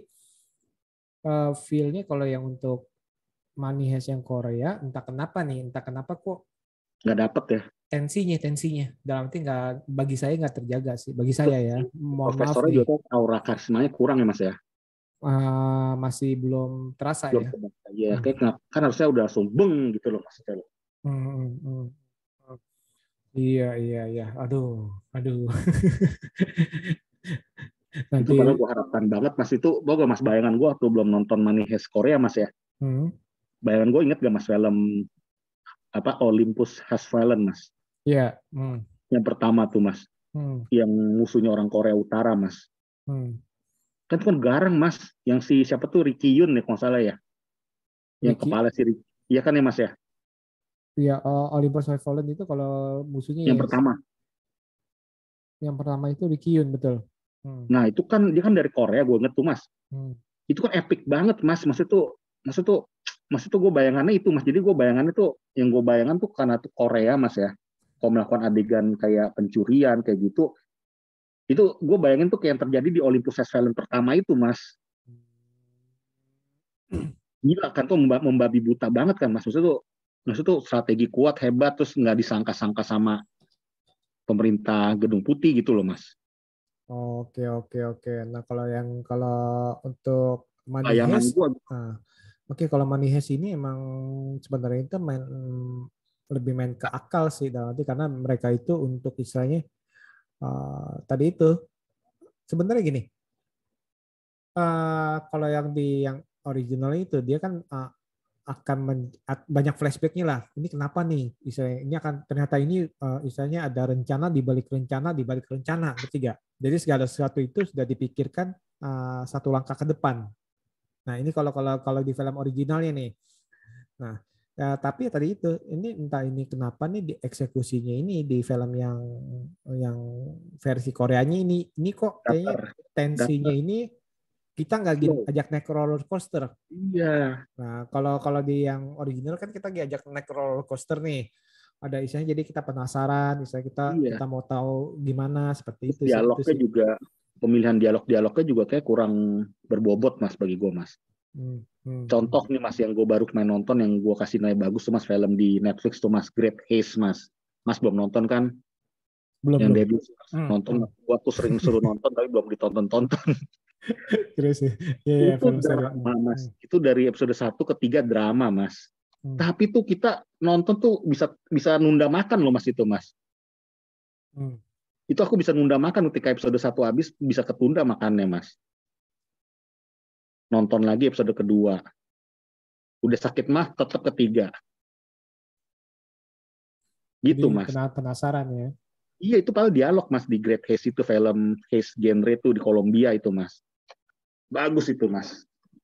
Uh, feel-nya kalau yang untuk Money Heist yang Korea entah kenapa nih entah kenapa kok nggak dapet ya tensinya tensinya dalam arti nggak bagi saya nggak terjaga sih bagi saya ya mohon maaf nih juga aura karismanya kurang ya mas ya uh, masih belum terasa belum, ya ya hmm. kayak kan harusnya udah langsung beng gitu loh mas hmm, hmm, hmm. iya iya iya aduh aduh Nanti, itu padahal gue harapkan banget mas itu gue mas bayangan gue waktu belum nonton Money Heist Korea mas ya hmm. bayangan gue inget gak mas film apa Olympus Has Fallen mas iya yeah. hmm. yang pertama tuh mas hmm. yang musuhnya orang Korea Utara mas hmm. kan itu kan garang mas yang si siapa tuh Ricky Yun ya kalau nggak salah ya yang Ricky? Kepala si Ricky iya kan ya mas ya iya uh, Olympus Has Fallen itu kalau musuhnya yang ya, pertama yang pertama itu Ricky Yun betul. Hmm. Nah itu kan dia kan dari Korea gue inget tuh mas. Hmm. Itu kan epic banget mas. Maksud tuh, maksud tuh, maksud tuh gue bayangannya itu mas. Jadi gue bayangannya tuh, yang gue bayangan tuh karena tuh Korea mas ya. Kalau melakukan adegan kayak pencurian kayak gitu, itu gue bayangin tuh kayak yang terjadi di Olympus Has Fallen pertama itu mas. Gila kan tuh membabi buta banget kan mas. Maksud tuh, maksud tuh strategi kuat hebat terus nggak disangka-sangka sama pemerintah Gedung Putih gitu loh mas. Oke oke oke. Nah kalau yang kalau untuk Money Heist, nah, oke kalau Money Heist ini emang sebenarnya itu main lebih main ke akal sih, nanti karena mereka itu untuk istilahnya uh, tadi itu sebenarnya gini. Uh, kalau yang di yang original itu dia kan uh, akan men, banyak flashbacknya lah. Ini kenapa nih? Istilahnya ini akan ternyata ini uh, istilahnya ada rencana di balik rencana di balik rencana, ketiga. Jadi segala sesuatu itu sudah dipikirkan uh, satu langkah ke depan. Nah ini kalau kalau kalau di film originalnya nih. Nah ya, tapi ya tadi itu ini entah ini kenapa nih dieksekusinya ini di film yang yang versi Koreanya ini ini kok kayaknya tensinya ini kita nggak ajak naik roller coaster. Iya. Nah, kalau kalau di yang original kan kita diajak naik roller coaster nih. Ada istilahnya jadi kita penasaran, misalnya kita iya. kita mau tahu gimana seperti itu. Dialognya itu juga pemilihan dialog-dialognya juga kayak kurang berbobot mas bagi gue mas. Hmm, hmm, Contoh hmm. nih mas yang gue baru main nonton yang gue kasih nilai bagus tuh mas film di Netflix tuh mas Great Haste mas. Mas belum nonton kan? Belum. Yang belum. debut hmm, nonton hmm. gue tuh sering suruh nonton tapi belum ditonton-tonton. Terus ya, ya, ya itu drama mas, hmm. itu dari episode satu ke tiga drama mas. Hmm. Tapi tuh kita nonton tuh bisa bisa nunda makan loh mas itu mas. Hmm. Itu aku bisa nunda makan ketika episode satu habis bisa ketunda makannya mas. Nonton lagi episode kedua. Udah sakit mah tetap ketiga. Gitu, Jadi Mas. penasaran ya. Iya, itu paling dialog, Mas, di Great Haze itu, film Haze genre itu di Kolombia itu, Mas. Bagus itu, Mas.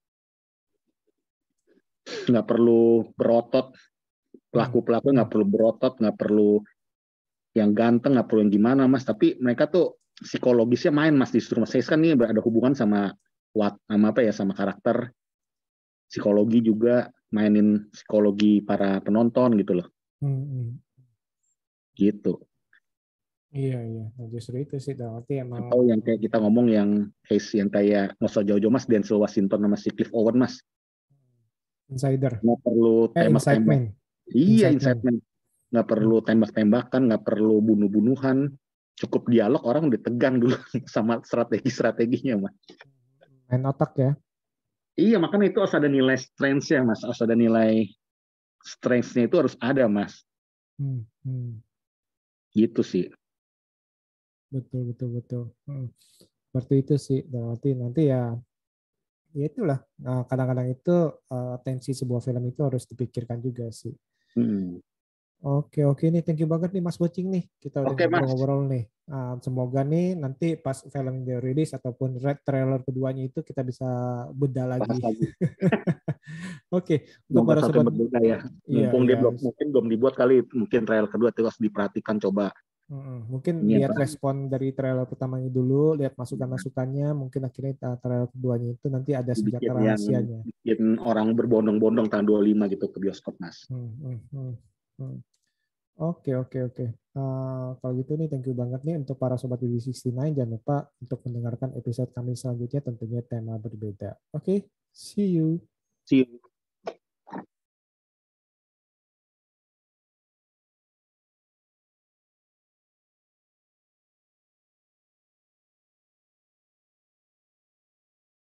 Nggak perlu berotot, pelaku-pelaku nggak perlu berotot, nggak perlu yang ganteng, nggak perlu yang gimana, Mas. Tapi mereka tuh psikologisnya main, Mas, justru Mas Haze kan ini ada hubungan sama what, sama apa ya, sama karakter, psikologi juga, mainin psikologi para penonton gitu loh. Hmm. Gitu. Iya, iya. Nah, justru itu sih, berarti emang. Atau yang kayak kita ngomong yang Haze yang kayak nggak usah jauh-jauh, Mas, Denzel Washington sama si Cliff Owen, Mas. Insider. Nggak perlu Eh, Inside tembak-tembak. Man. Iya, Inside Inside Man. Man. Nggak perlu tembak-tembakan, nggak perlu bunuh-bunuhan. Cukup dialog, orang udah tegang dulu sama strategi-strateginya, Mas. Main otak ya. Iya, makanya itu harus ada nilai strength-nya, Mas. Harus ada nilai strength-nya itu harus ada, Mas. Hmm. Hmm. Gitu sih. Betul, betul, betul. Hmm. Seperti itu sih. Berarti nanti ya, ya itulah. Nah, kadang-kadang itu uh, tensi sebuah film itu harus dipikirkan juga sih. Hmm. Oke, oke nih, thank you banget nih Mas Bocing nih. Kita udah Oke, Mas. ngobrol-ngobrol nih. Uh, semoga nih nanti pas film dia rilis ataupun red trailer keduanya itu kita bisa bedah lagi. lagi. Oke, untuk Semoga para satu sobat, berbeda ya. iya, Mumpung dia iya. belum, mungkin belum dibuat kali, mungkin trailer kedua itu harus diperhatikan coba. Mungkin Ini lihat apa? respon dari trailer pertamanya dulu, lihat masukan-masukannya, mungkin akhirnya trailer keduanya itu nanti ada senjata Bikin yang rahasianya. bikin orang berbondong-bondong tanggal dua puluh lima gitu ke bioskop, Mas. Hmm, hmm, hmm, hmm. Oke, oke, oke. Uh, kalau gitu nih, thank you banget nih untuk para sobat B B enam puluh sembilan. Jangan lupa untuk mendengarkan episode kami selanjutnya, tentunya tema berbeda. Oke, okay, see you. See you.